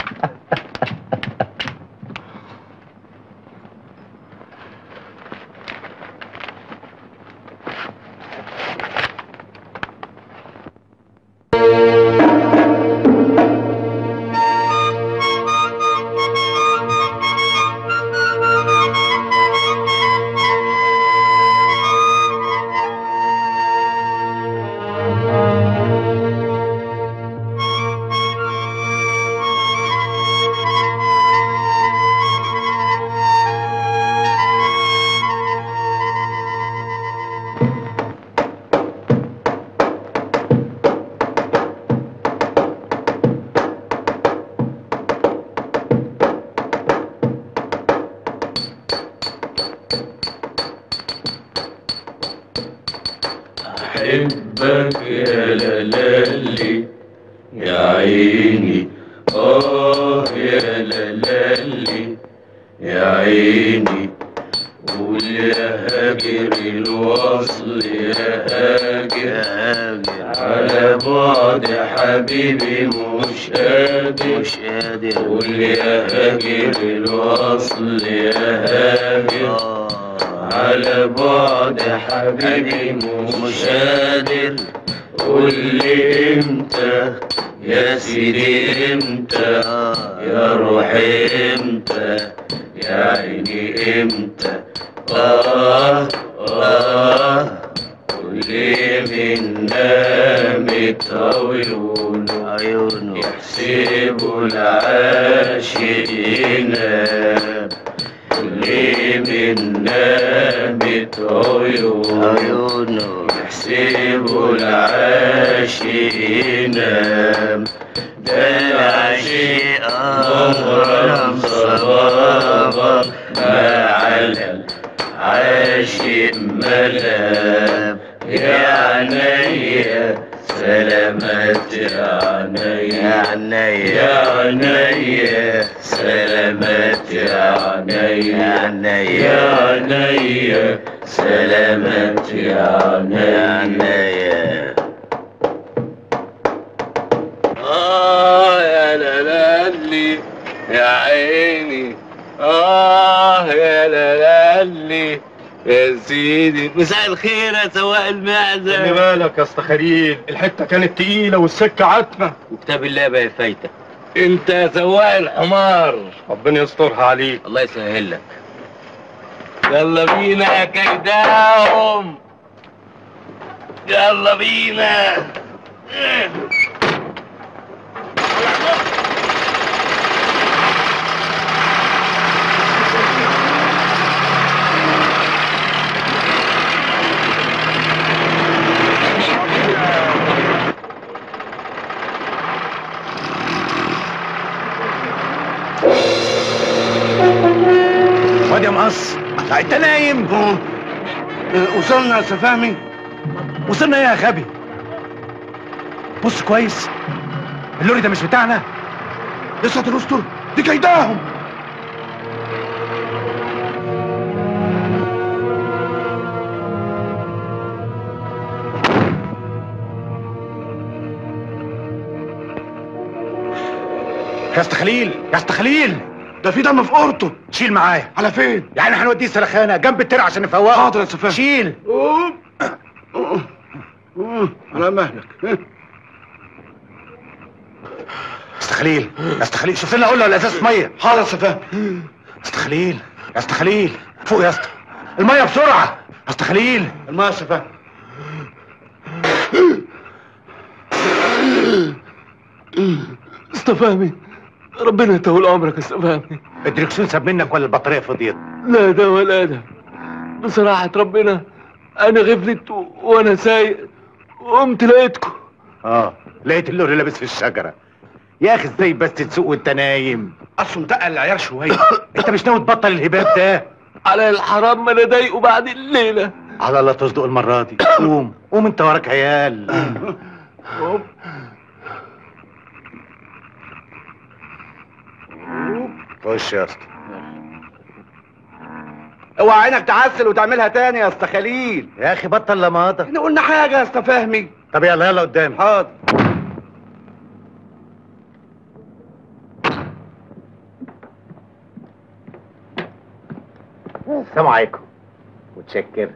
أحبك يا لالي يا عيني، آه يا لالي يا عيني، قول يا هاجر الوصل يا هاجر، على بعد حبيبي مش قادر مش قادر، قول يا هاجر الوصل يا هاجر، على بعد حبيبي مش قادر، قول لي امتى يا سيدي امتى يا روحي امتى يا عيني امتى، آه آه قول لي من نامت عيونه عيونه يحسبوا العاشق ينام، كل من نامت عيونه يحسبوا العاشق ينام، ده العاشق مغرم صبابة ما على العاشق ملام، يا عينيا سلامات يا عينيا يا عينيا سلامات يا عينيا يا عينيا سلامات يا عينيا. آه يا لالي يا عيني، آه يا لالي يا سيدي. مساء الخير يا سواق المعزة. خلي بالك يا اسطى خليل، الحته كانت تقيله والسكه عتمه. وكتاب الله بقى فايته. انت يا سواق الحمار، ربنا يسترها عليك. الله يسهل لك. يلا بينا يا كيداهم، يلا بينا. واد يا مقص، انت نايم؟ وصلنا يا سفامي. وصلنا ايه يا غبي؟ بص كويس، اللوري ده مش بتاعنا. يا ساتر استر، دي كيداهم. يا اسطى خليل، يا اسطى خليل، ده في دم في قرطه. شيل معايا. على فين؟ يعني هنوديه سلخانه جنب الترع عشان نفوقه. حاضر يا سفاح. شيل. قوم. على مهلك. يا اسطى خليل، يا اسطى خليل، شوف لنا قله ولا ازازه ميه. حاضر يا سفاح. يا اسطى خليل، يا اسطى خليل، فوق يا اسطى. الميه بسرعه. يا اسطى خليل، الميه يا سفاح. اسطى فهمي، ربنا يطول عمرك يا اسطى فهمي. الدركسيون ساب منك ولا البطاريه فضيت؟ لا ده ولا ده، بصراحه ربنا انا غفلت و... وانا سايق وقمت لقيتكم. اه لقيت اللوري لابس في الشجره. يا اخي ازاي بس تسوق وانت نايم؟ اصله متقل العيار شويه. انت مش ناوي تبطل الهباب ده؟ على الحرام ما انا ضايقه بعد الليله. على الله تصدق المره دي. قوم قوم انت وراك عيال. قوم. خش يا اسطى. اوعى عينك تعسل وتعملها تاني يا اسطى خليل. يا اخي بطل لماطه. احنا قلنا حاجه يا اسطى فهمي. طب يلا يلا قدامي. حاضر. السلام عليكم. متشكر.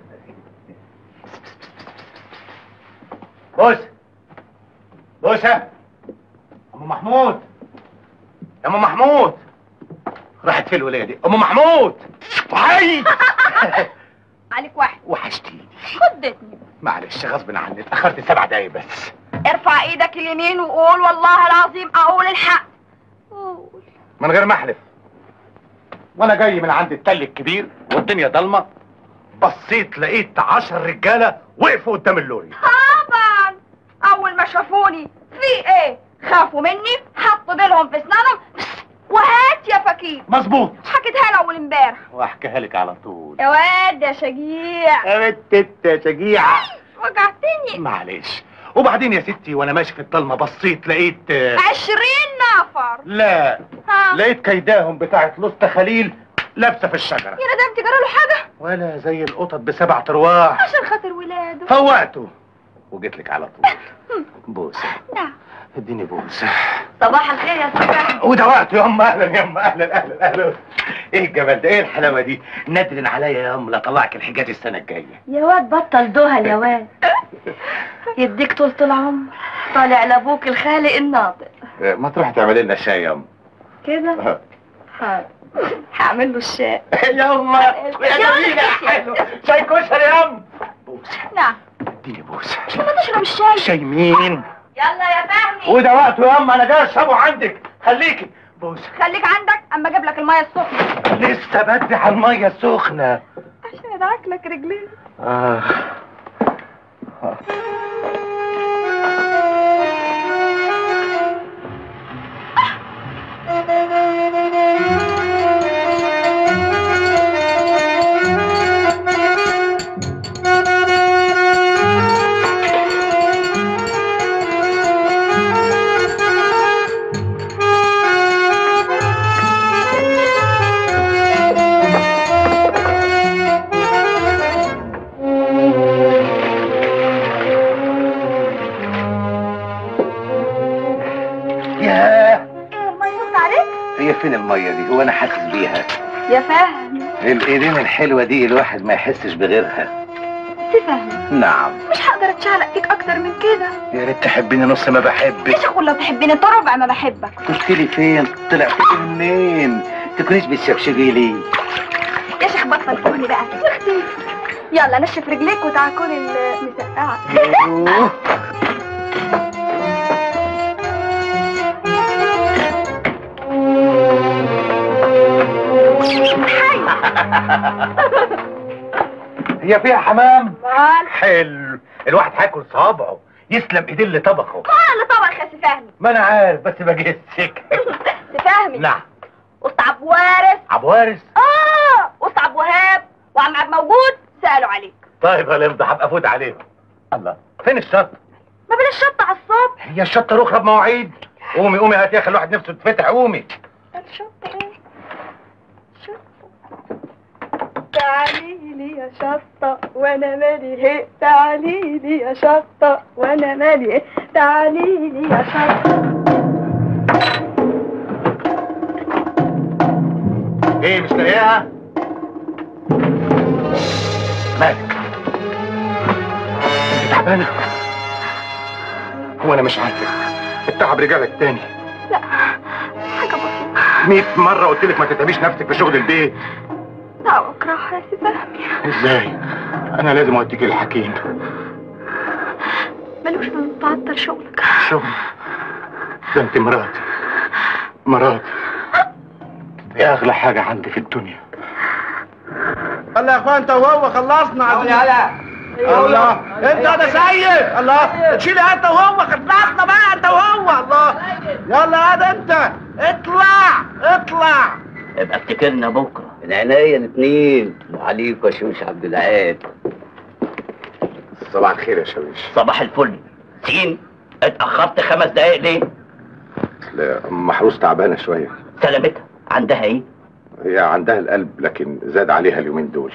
بوسه بوسه ام محمود، يا ام محمود راحت فين الوليه دي؟ ام محمود وحي عليك واحد. وحشتيني. خدتني. معلش غصب عني اتاخرت سبع دقايق بس. ارفع ايدك اليمين وقول والله العظيم اقول الحق. قول. من غير ما احلف. وانا جاي من عند التل الكبير والدنيا ضلمه، بصيت لقيت عشر رجاله وقفوا قدام اللوري. طبعا اول ما شافوني في ايه خافوا مني، حطوا ديلهم في اسنانهم وهات يا فكير. مظبوط. حكيتها لي اول امبارح. واحكيها لك على طول. يا واد يا شجيع. يا بنت يا شجيعه. وجعتني. معلش. وبعدين يا ستي وانا ماشي في الضلمه بصيت لقيت عشرين نفر. لا ها. لقيت كيداهم بتاعت لسطى خليل لابسه في الشجره. يا ندمت جرى له حاجه؟ ولا زي القطط بسبع ارواح. عشان خاطر ولاده فوقته وجيت لك على طول. بوسه. نعم. اديني بوسه. صباح الخير يا سكر. وده وقته يا ام. اهلا يا ام. اهلا اهلا اهلا. ايه الجمال ده؟ ايه الحلاوه دي؟ ندرن عليا يا ام لا طلعك الحجاج السنه الجايه. يا واد بطل دهل يا واد. يديك طول العمر طالع لابوك الخالق الناطق. ما تروح تعملي لنا شاي يا ام. كده؟ حاضر. هعمل له الشاي. يا ام يا جميله يا حلو. شاي كشري يا ام. بوسه. نعم. اديني بوسه. لما تشرب الشاي. شاي مين؟ يلا يا فهمي. وده وقته يا ام. انا جاي اشربه عندك. خليكي. بوسه. خليك عندك اما اجيب لك الميه السخنه. لسه بدري على الميه السخنه. عشان ادعك لك رجلين. آه. آه. هي فين الميه دي؟ هو انا حاسس بيها؟ يا فهمي. الايدين الحلوه دي الواحد ما يحسش بغيرها. سي فهمي. نعم. مش هقدر اتشعلق فيك اكتر من كده. يا ريت تحبيني نص ما بحبك. يا شيخ لو تحبيني انت ربع ما بحبك. قلت لي فين؟ طلع فين منين؟ تكونيش بتشبشبي لي. يا شيخ بطل كوني بقى يا اختي. يلا نشف رجليك وتعال كل المسقعه. هي فيها حمام؟ مال. حلو. الواحد هياكل صوابعه. يسلم ايديه اللي طبخه. ما انا اللي طبخ يا سي فهمي. ما انا عارف بس بجسك. سي فهمي. نعم. وسط عبد وارث. عبد وارث؟ اه وسط عبد وهاب وعم عبد موجود سالوا عليك. طيب غلبت هبقى افوت عليهم. الله فين الشط؟ ما بين الشطه على الصبح. هي الشطه رخرة بمواعيد. قومي قومي هاتي يا اخي الواحد نفسه تتفتح. قومي. الشطه ايه؟ تعالي لي يا شطة وانا مالي هي. تعالي لي يا شطة وانا مالي هي. تعالي لي يا شطة. ايه مش لاقيها؟ مالك؟ انت تعبانة؟ هو انا مش عارفك. التعب رجالك تاني. لا حاجة بسيطة. مية مرة قلت لك ما تتعبيش نفسك في شغل البيت. لا بكره يا سي فهمي. ازاي؟ انا لازم اوديك الحكيم. ملوش من تعطل شغلك. شغل؟ ده انت مراتي. مراتي دي اغلى حاجة عندي في الدنيا. الله يا اخوان انت وهو خلصنا. عايزين يلا الله انت يا سيد. الله تشيل انت وهو خلصنا بقى انت وهو. الله يلا يا انت اطلع اطلع. ابقى افتكرنا بكره. من عينيا الاثنين. وعليكم يا شوش عبد العال. صباح الخير يا شويش. صباح الفل. سين اتاخرت خمس دقايق ليه؟ لا محروس تعبانه شويه. سلامتها. عندها ايه؟ هي عندها القلب لكن زاد عليها اليومين دول.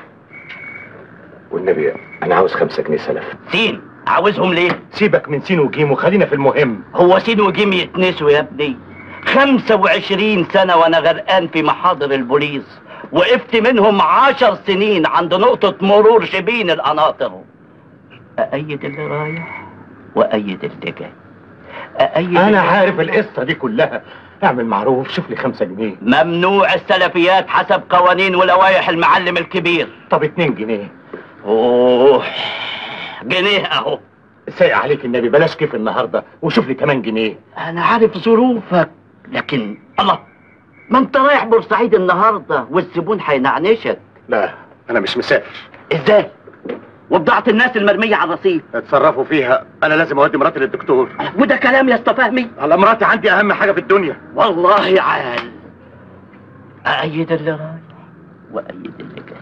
والنبي انا عاوز خمسة جنيه سلف. سين عاوزهم ليه؟ سيبك من سين وجيم وخلينا في المهم. هو سين وجيم يتنسوا يا ابني؟ خمسة وعشرين سنة وانا غرقان في محاضر البوليس، وقفت منهم عشر سنين عند نقطة مرور شبين القناطر. أأيد اللي رايح وأيد اللي جاي. أأيد انا عارف القصة دي كلها. اعمل معروف شوف لي خمسة جنيه. ممنوع السلفيات حسب قوانين ولوائح المعلم الكبير. طب اتنين جنيه. اوه جنيه اهو. سايق عليك النبي بلاش كيف النهارده وشوف لي كمان جنيه. انا عارف ظروفك لكن الله، ما انت رايح بورسعيد النهارده والزبون هينعنشك. لا انا مش مسافر. ازاي؟ وبضاعة الناس المرمية على الرصيف اتصرفوا فيها، انا لازم اودي مراتي للدكتور. وده كلام يا اسطى فهمي؟ على مراتي عندي اهم حاجة في الدنيا. والله عال. أأيد اللي رايح وأيد اللي جاي.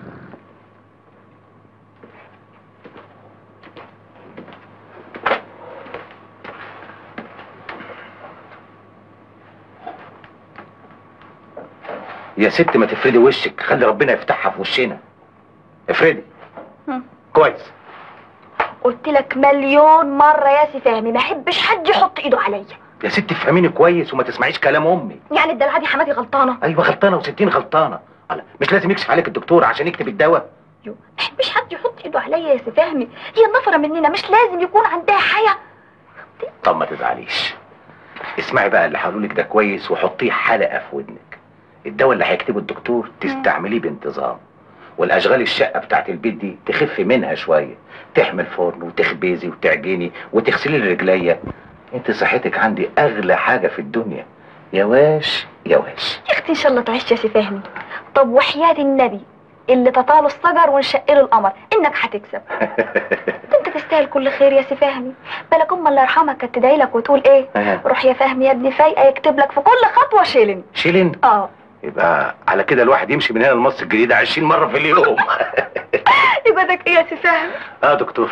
يا ست ما تفردي وشك، خلي ربنا يفتحها في وشنا. افردي. كويس. قلت لك مليون مرة يا سي فهمي ما احبش حد يحط ايده عليا. يا ست افهميني كويس وما تسمعيش كلام امي. يعني الدلعه دي حماتي غلطانة؟ ايوه غلطانة وستين غلطانة. مش لازم يكشف عليك الدكتور عشان يكتب الدواء؟ يو ما احبش حد يحط ايده عليا يا سي فهمي، هي النفرة مننا مش لازم يكون عندها حياة. طب ما تزعليش، اسمعي بقى اللي هقولك ده كويس وحطيه حلقة في ودنك. الدواء اللي هيكتبه الدكتور تستعمليه بانتظام، والاشغال الشقه بتاعت البيت دي تخفي منها شويه، تحمل فرن وتخبزي وتعجني وتغسلي رجليا. انت صحتك عندي اغلى حاجه في الدنيا. يا واش يا واش يا اختي ان شاء الله تعيش يا سي فهمي. طب وحياة النبي اللي تطال الصجر ونشقله القمر انك هتكسب. انت تستاهل كل خير يا سي فهمي. بالك ام الله يرحمها كانت تدعي لك وتقول ايه؟ روح يا فهمي يا ابني فايقه يكتب لك في كل خطوه شيلن. شيلن؟ اه. يبقى على كده الواحد يمشي من هنا لمصر الجديدة عشرين مرة في اليوم. يبقى ده ايه يا سي فهمي؟ اه دكتور.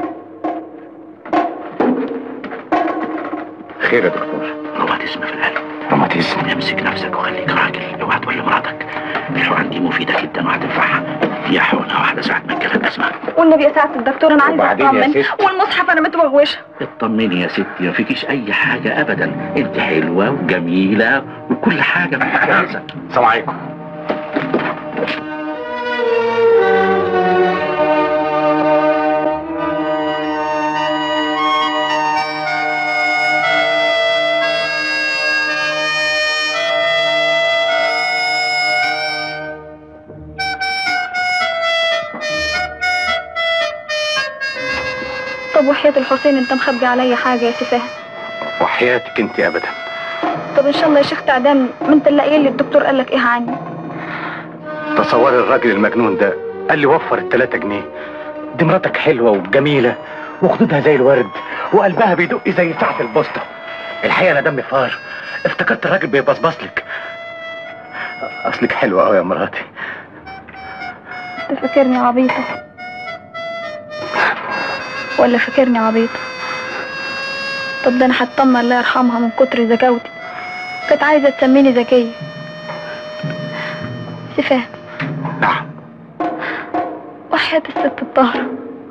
خير يا دكتور. روماتيزم في القلب. روماتيزم. امسك نفسك وخليك راجل، اوعى تقول لمراتك. الحقن دي مفيدة جدا وهتنفعها. هي حقنة واحدة ساعة ما الكلام اسمع. والنبي يا سعادة الدكتور انا عايزة اطمن، والمصحف انا متوغوشة. اطمني يا ستي ما فيكيش اي حاجة ابدا، انت حلوة وجميلة وكل حاجة ممتازة. السلام عليكم. طب وحياة الحسين انت مخبي عليا حاجة يا سي فهمي؟ وحياتك انت ابدا. طب ان شاء الله يا شيخ تعدمني، ما انت اللي قايل لي الدكتور قال لك ايه عني؟ تصوري الراجل المجنون ده قال لي وفر التلاتة جنيه. دي مراتك حلوة وجميلة وخدودها زي الورد وقلبها بيدق زي ساعة البوسطة. الحقيقة انا دمي فار، افتكرت الراجل بيبصبصلك. اصلك حلوة قوي يا مراتي. انت فاكرني عبيطة ولا فاكرني عبيطة؟ طب ده انا هطمن الله يرحمها من كتر ذكاوتي، كانت عايزة تسميني ذكية. سي فهمي. نعم. وحياة الست الطاهرة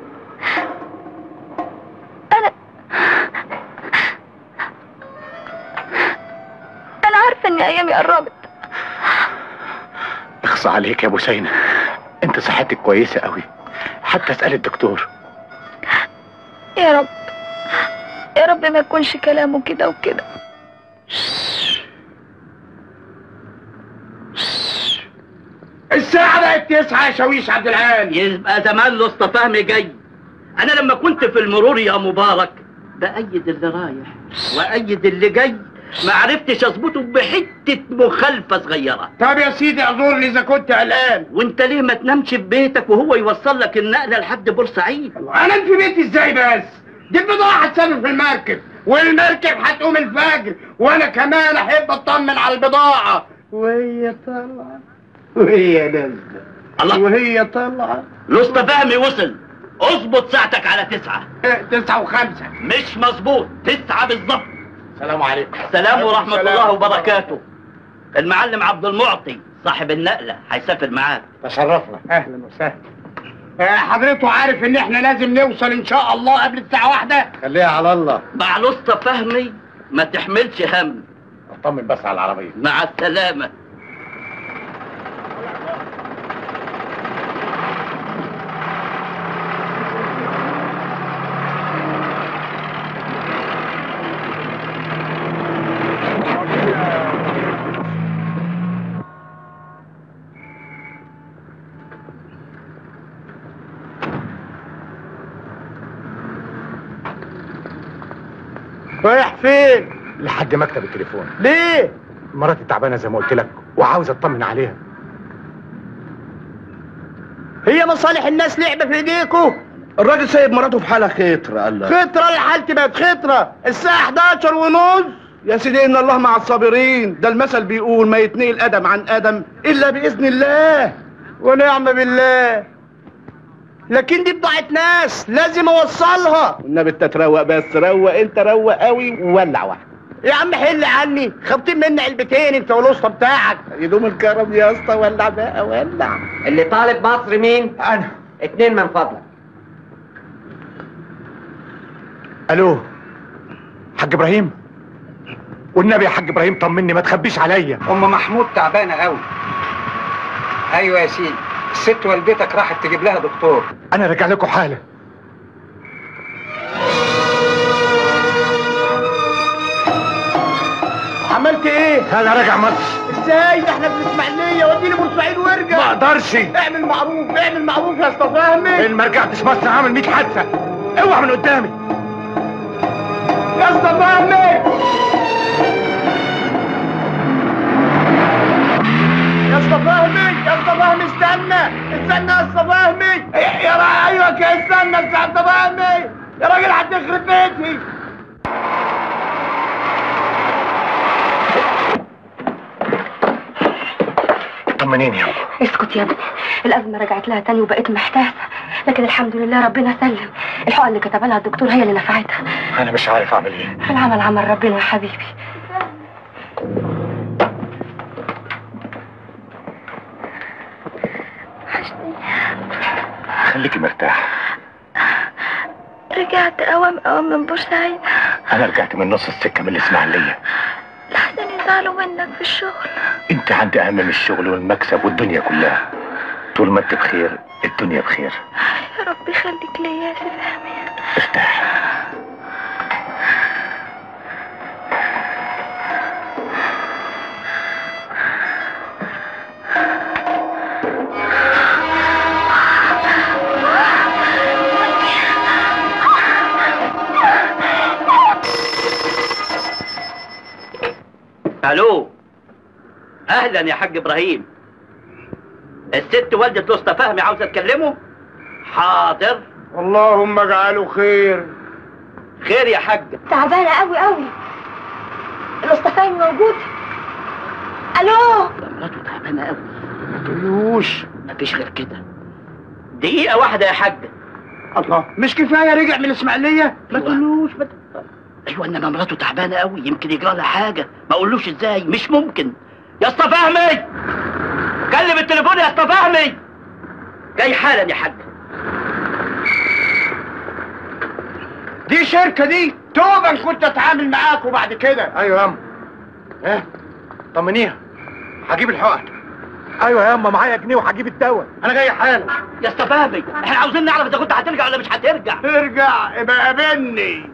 انا انا عارفة ان ايامي قربت. اخصى عليك يا ابو سينا، انت صحتك كويسة قوي حتى اسأل الدكتور. يا رب يا رب ما يكونش كلامه كده وكده. الساعة بقت تسعة يا شاويش عبد العال. يبقى زمان الاسطى فهمي جاي. أنا لما كنت في المرور يا مبارك بأيد اللي رايح وأيد اللي جاي، ما عرفتش أظبطه بحتة مخالفة صغيرة. طب يا سيدي اعذرني إذا كنت قلقان. وأنت ليه ما تنامش في بيتك وهو يوصل لك النقلة لحد بورسعيد؟ أنا في بيتي إزاي بس؟ دي البضاعة هتسافر في المركب، والمركب هتقوم الفجر، وأنا كمان أحب أطمن على البضاعة. وهي طالعة وهي نازلة الله، وهي طالعة. الاسطى فهمي وصل. اظبط ساعتك على تسعة. تسعة وخمسة. مش مظبوط، تسعة بالظبط. السلام عليكم. السلام ورحمة الله وبركاته. المعلم عبد المعطي صاحب النقله هيسافر معاك. تشرفنا. اهلا وسهلا. حضرته عارف ان احنا لازم نوصل ان شاء الله قبل الساعه واحدة. خليها على الله. مع الاسطى فهمي ما تحملش هم. اطمن بس على العربيه. مع السلامه. رايح فين؟ لحد مكتب التليفون. ليه؟ مراتي تعبانه زي ما قلت لك وعاوز اطمن عليها. هي مصالح الناس لعبه في ايديكوا؟ الراجل سايب مراته في حالها خطره. الله خطره لحالتي بقت خطره الساعه حداشر ونص. يا سيدي ان الله مع الصابرين، ده المثل بيقول ما يتنقل ادم عن ادم الا باذن الله. ونعم بالله. لكن دي بضاعة ناس لازم اوصلها. والنبي انت تروق بس، روق انت روق قوي وولع واحد. يا عم حل عني، خابطين مني علبتين انت والاسطى بتاعك. يدوم الكرم يا اسطى، ولع بقى ولع. اللي طالب مصر مين؟ انا. اتنين من فضلك. الو حاج ابراهيم، والنبي يا حاج ابراهيم طمني ما تخبيش عليا. ام محمود تعبانه قوي. ايوه يا سيدي، الست والدتك راحت تجيب لها دكتور. انا راجع لكم حالا. عملت ايه؟ انا راجع مصر. ازاي؟ ده احنا في الاسماعيليه، وديني بورسعيد وارجع. ما اقدرش. اعمل معروف، اعمل معروف يا اسطى فهمي. ان ما رجعتش مصر هعمل مية حادثه. اوعى من قدامي يا اسطى فهمي. يا اسطى فهمي، يا اسطى فهمي استنى استنى يا اسطى فهمي. يا راجل ايوه كده استنى يا اسطى فهمي. يا راجل هتخرب بيتي. طمنيني يابا. اسكت يا ابني، الأزمة رجعت لها تاني وبقيت محتاسة، لكن الحمد لله ربنا سلم. الحقن اللي كتبها لها الدكتور هي اللي نفعتها. انا مش عارف اعمل ايه. العمل عمل ربنا يا حبيبي. خليكي مرتاح. رجعت اوام اوام من بورسعيد. انا رجعت من نص السكه من الاسماعيليه. لحسن يزعلوا منك في الشغل. انت عندي اهم من الشغل والمكسب والدنيا كلها. طول ما انت بخير الدنيا بخير. يا رب يخليك ليا يا سي فهمي. ارتاح. الو اهلا يا حاج ابراهيم. الست والدة الاسطى فهمي عاوزه تكلمه. حاضر. اللهم اجعله خير. خير يا حاج. تعبانه قوي قوي. الاسطى فهمي موجود؟ الو. مراته تعبانه قوي. ما تقولوش. مفيش غير كده. دقيقه واحده يا حاج. الله، مش كفايه رجع من الاسماعيليه؟ ما تقولوش. ما ايوه انما مراته تعبانه قوي، يمكن يجرى لها حاجه. ما اقولوش ازاي؟ مش ممكن. يا اسطى فهمي، كلم التليفون يا اسطى فهمي. جاي حالا يا حاج. دي شركه دي توبا كنت اتعامل معاكوا بعد كده. ايوه يا اما. ايه طمنيها، هجيب الحقن. ايوه يا اما معايا جنيه وهجيب الدواء. انا جاي حالا. يا اسطى فهمي، احنا عاوزين نعرف اذا كنت هترجع ولا مش هترجع. ارجع ابقى قابلني.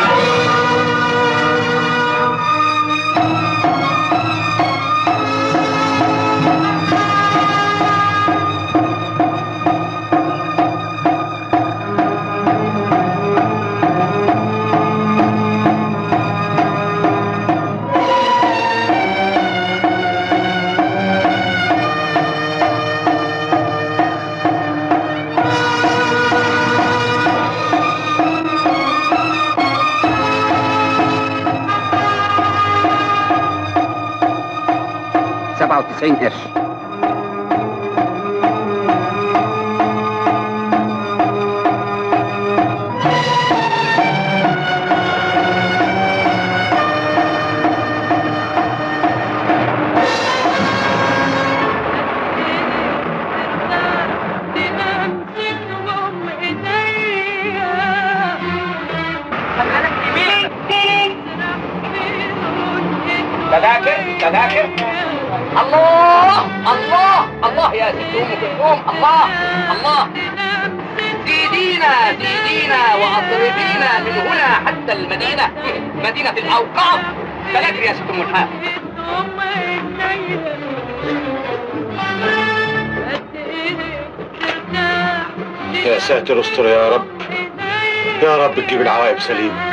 سبعة وتسعين قرش. تذاكر تذاكر. الله الله الله يا ست ام كلثوم، الله الله. زيدينا زيدينا واضربينا من هنا حتى المدينه، مدينه الاوقاف. تذاكر يا ست ام الحاج. يا ساتر استر يا رب، يا رب تجيب العواقب سليمه.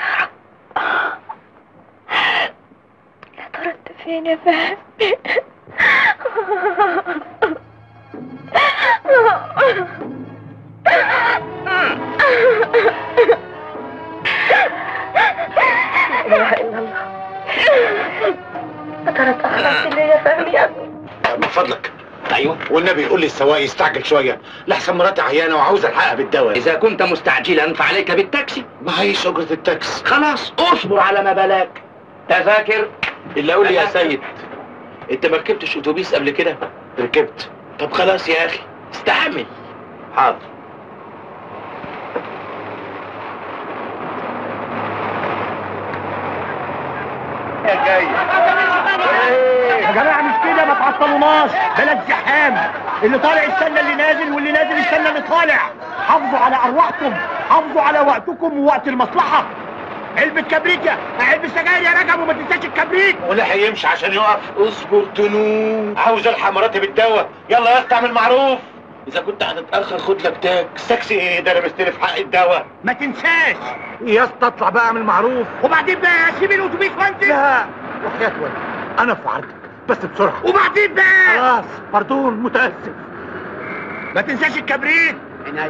يا ترى انت فين يا فهد؟ لا اله الا الله. يا ترى اتأخرت ليه يا فهمي يا ابني؟ من فضلك. ايوه. والنبي يقول لي السواق يستعجل شويه لحسن مراتي عيانه وعاوز الحقها بالدواء. اذا كنت مستعجلا فعليك بالتاكسي. معيش اجره التاكسي. خلاص اصبر على ما بلاك. تذاكر. اللي اقول لي يا سيد، انت ما ركبتش اتوبيس قبل كده؟ ركبت. طب خلاص يا اخي استحمل. حاضر. يا جماعه مش كده، ما تعطلوناش، بلاش زحام. اللي طالع يستنى اللي نازل، واللي نازل يستنى اللي طالع. حافظوا على ارواحكم، حافظوا على وقتكم ووقت المصلحه. علبة كبريت، علبة سجاير يا رجب، وما تنساش الكبريت. ولا هيمشي عشان يقف. اصبر تنو، عاوز الحق مراتي بالدواء. يلا يا اسطى اعمل معروف. اذا كنت هتتاخر خد لك تاكس. تاكسي ايه ده، انا مستلف حق الدواء. ما تنساش يا اسطى، اطلع بقى اعمل معروف. وبعدين بقى سيب الاتوبيس وانزل. لا وحياة والدي انا في عرضك، بس بسرعه. وبعدين بقى خلاص باردون، متاسف. ما تنساش الكبريت. عينيا.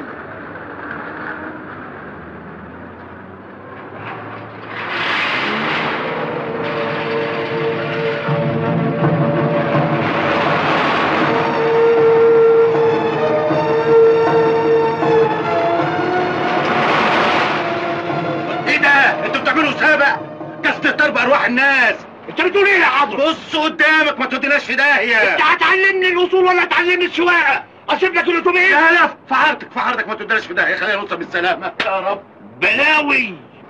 ايه ده؟ انتوا بتعملوا سابق كاستهتار بارواح الناس. انت بتقول ايه يا عبد؟ بص قدامك ما توديناش في داهيه. انت هتعلمني الاصول ولا هتعلمني السواقه؟ اسيب لك الاتوبيس؟ لا لا في عرضك في عرضك، ما توديناش في داهيه. خلينا نوصل بالسلامه يا رب. بلاوي.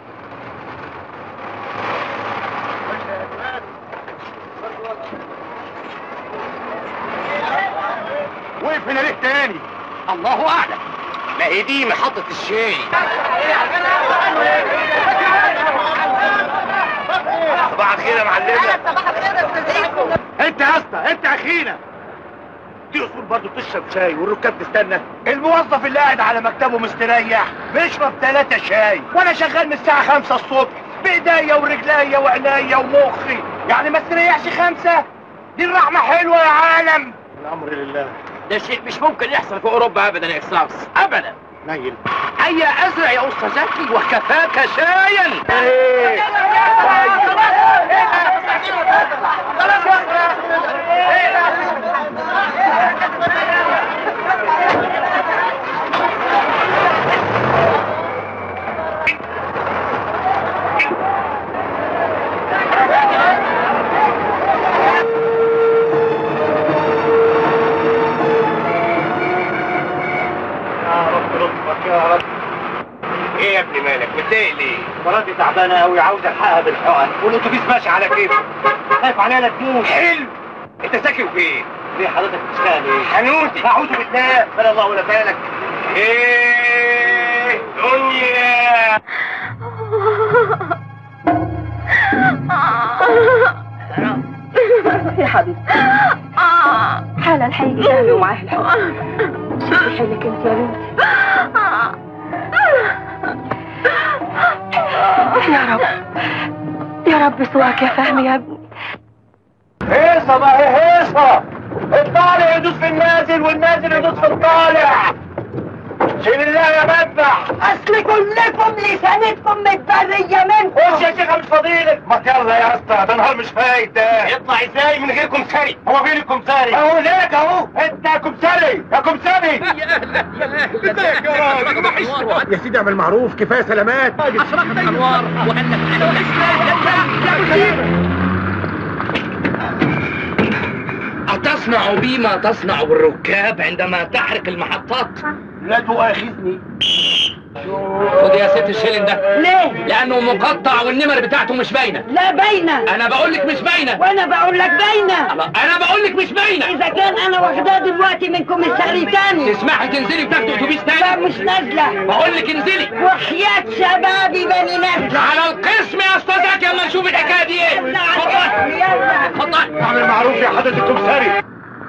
وقف هنا ليه تاني؟ الله اعلم. ما هي دي محطه الشاي. صباح الخير يا معلمه. صباح الخير يا استاذ. انت يا اسطى، انت اخينا. دي اصول برضه بتشرب شاي والركاب تستنى. الموظف اللي قاعد على مكتبه مستريح بيشرب ثلاثة شاي، وانا شغال من الساعه خمسة الصبح بايديا ورجليا وعينيا ومخي. يعني ما استريحش خمسة؟ دي الرحمه حلوه يا عالم. الامر لله. ده شيء مش ممكن يحصل في اوروبا ابدا يا استاذ، ابدا. نيل. هيا ازرع يا استاذ زكي وكفاك شايا. ايه ايه يا ابني مالك متضايق ليه؟ مراتي تعبانه قوي، عاوز الحقها بالحقن، والاتوبيس ماشي على كيف. خايف علينا تموت. حلو. انت ساكن فين؟ ليه حضرتك بتشتغل ايه؟ حنوتي. اعوذ بالله، بلا الله ولا بالك. ايه دنيا. يا حبيبتي حالا هيجي فهمي ومعاه الحب. شوفي حيلك انت يا بنتي. يا رب يا رب سواك يا فهمي يا ابني. هيصه بقى، هيصه. الطالع يدوس في النازل والنازل يدوس في الطالع. شيل الله يا مدفع. اصل كلكم لسانتكم متبريه منكم. خش يا شيخه مش فضيلك. ما يلا يا اسطى، ده نهار مش فايت ده. يطلع ازاي من غير كمساري؟ هو فين الكمساري؟ اهو هناك اهو. انت يا كمساري يا كمساري. يا اهلا يا اهلا يا راجل. يا سيدي اعمل معروف، كفايه سلامات. اشرقت الانوار وهلت أتصنع بي ما تصنع بالركاب عندما تحرق المحطات؟ لا تؤاخذني. خدي يا ست الشيلين ده. ليه؟ لانه مقطع والنمر بتاعته مش باينه. لا باينه. انا بقول لك مش باينه. وانا بقول لك باينه. انا بقول لك مش باينه. اذا كان انا واخداه دلوقتي من كوميساري تاني تسمحي تنزلي بتاخدي اتوبيس تاني؟ لا مش نازله. بقول لك انزلي. وحياة شبابي بني نازله. على القسم يا استاذ زكي اما نشوف الحكايه دي ايه. اتفضل يلا اتفضل. اعمل معروف يا حضرة الكمساري.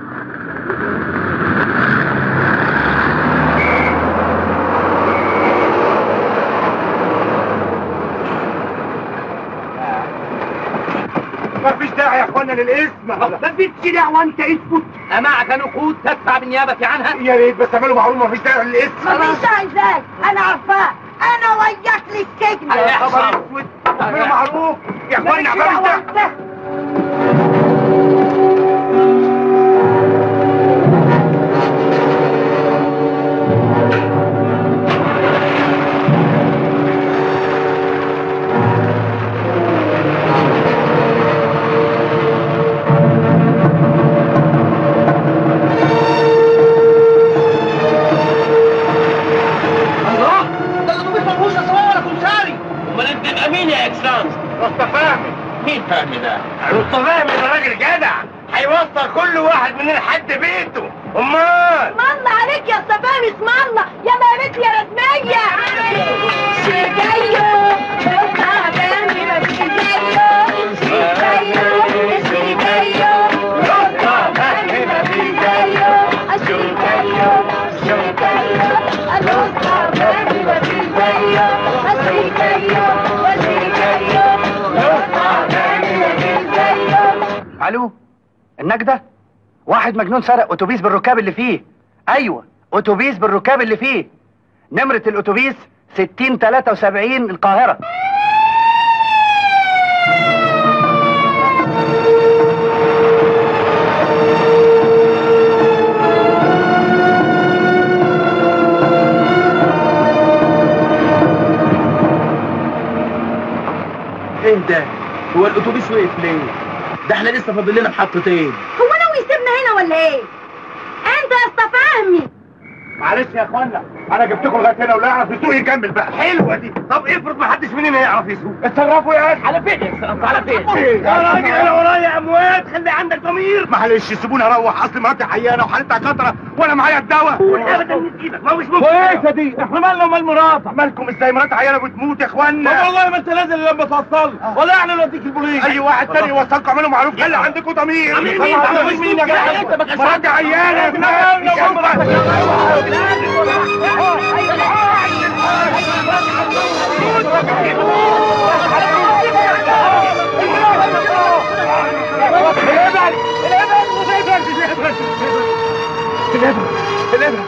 مفيش داعي يا اخوانا للاسم. مفيش دعوه انت اسكت. أمعك نقود تدفع بالنيابة عنها؟ يا ريت بس اعملوا معروف مفيش داعي للاسم. مفيش عايزاك انا عارفاه. انا وياك للسجن. يا خبر اسود. اعملوا معروف يا اخوانا. عمال ده مين فهمي ده؟ مصطفى فهمي ده راجل جدع، هيوصل كل واحد مننا لحد بيته. امال اسم الله عليك يا استفاني، اسم الله يا مامتي يا رسمية. شيكايو بصها بامي ما فيش زيه. شيكايو شيكايو بصها بامي ما فيش زيه. شيكايو شيكايو بصها بامي ما فيش زيه. شيكايو شيكايو بصها بامي ما فيش زيه. الو النجدة؟ واحد مجنون سرق اتوبيس بالركاب اللي فيه. ايوه اتوبيس بالركاب اللي فيه. نمرة الاتوبيس ستين تلاتة وسبعين القاهرة. ايه ده؟ هو الاتوبيس وقف ليه؟ ده احنا لسه فاضل لنا محطتين. هو ناوي يسيبنا هنا ولا ايه؟ انت يا اسطى فهمي. معلش يا اخوانا انا جبتكم لغايه هنا ولا يعرف يسوق يكمل بقى. حلوه دي. طب افرض ما حدش مننا يعرف يسوق. اتصرفوا يا اخي. على فين يا استاذ؟ على فين؟ يا راجل انا ورايا يا اموات، خلي عندك ضمير. معلش سيبوني اروح، اصل مراتي حيانه وحالتها خطره وانا معايا الدواء. ابدا من ايدك، ما هو مش ممكن. وايه دي؟ احنا مالنا ومال مراتك؟ مالكم ازاي مراتي حيانه بتموت يا اخوانا؟ طب والله ما انت نازل لما توصل ولا احنا نوديك البوليس. اي واحد تاني يوصلكم اعملوا معروف، خلي عندكم ضمير. ضمير مين؟ ضمير مين يا جدع؟ انت ما كانش مراتي عيانه يا الابره الابره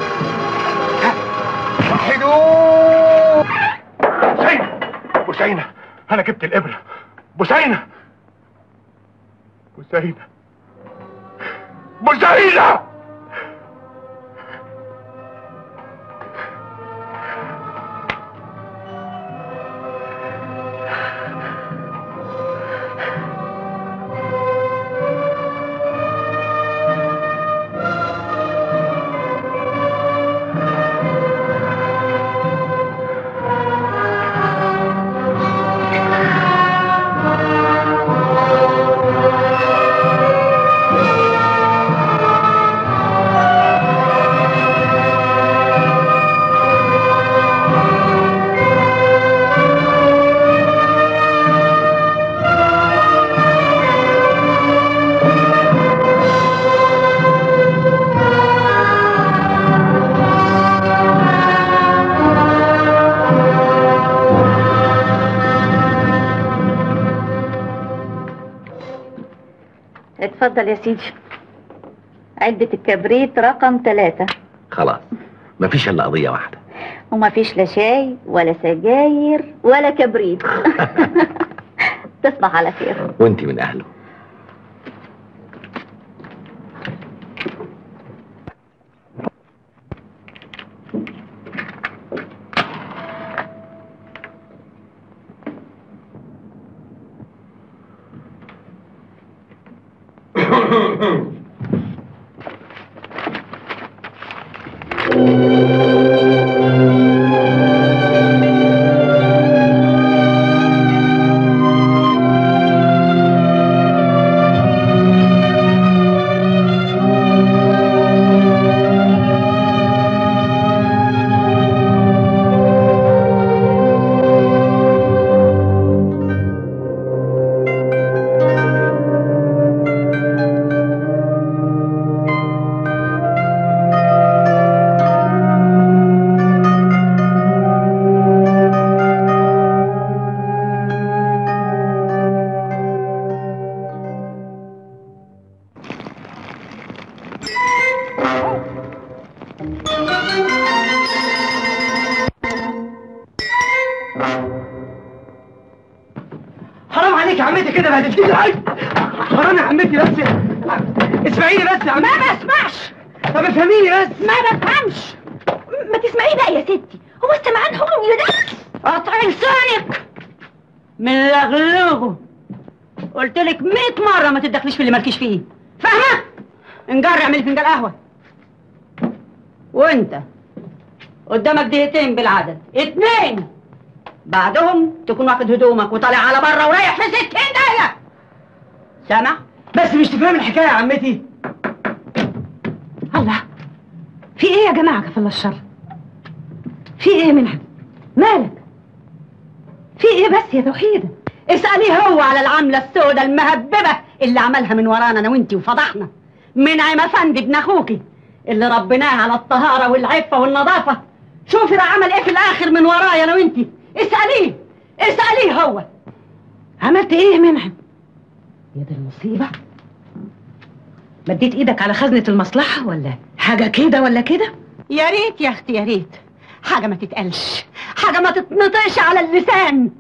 وحدوه. بوسينة بوسينة انا جبت الابره. بوسينة بوسينة بوسينة اتفضل يا سيدي. علبة الكبريت رقم ثلاثة. خلاص مفيش الا قضية واحدة. ومفيش لا شاي ولا سجاير ولا كبريت. تصبح على خير. وانت من اهله. كده بهدلتيني. حرام يا عمتي بس، اسمعيني بس يا عمتي. ما بسمعش. طب افهميني بس. ما بفهمش. ما تسمعيه بقى يا ستي، هو السمعان حر يا ده. قطع لسانك من لغلوغه. قلت لك مية مرة ما تتدخليش في اللي مالكيش فيه، فاهمة؟ انجر اعملي فنجان قهوة. وانت قدامك دقيقتين بالعدد، اتنين، بعدهم تكون واخد هدومك وطالع على بره ورايح في ستين دقيقة. سامع؟ بس مش تفهم الحكاية يا عمتي. الله، في ايه يا جماعة كفل الشر؟ في ايه منها؟ مالك؟ في ايه بس يا توحيدة؟ اسأليه هو على العملة السوداء المهببة اللي عملها من ورانا انا وانتي وفضحنا. منعم افندي ابن اخوكي اللي ربناه على الطهارة والعفة والنظافة، شوفي ده عمل ايه في الاخر من ورايا انا وانتي. اسأليه اسأليه هو. عملت ايه منعم؟ يا دي المصيبة، مديت ايدك على خزنة المصلحة ولا حاجة كده ولا كده؟ يا ريت يا اختي يا ريت، حاجة ما تتقالش، حاجة ما تتنطقش على اللسان.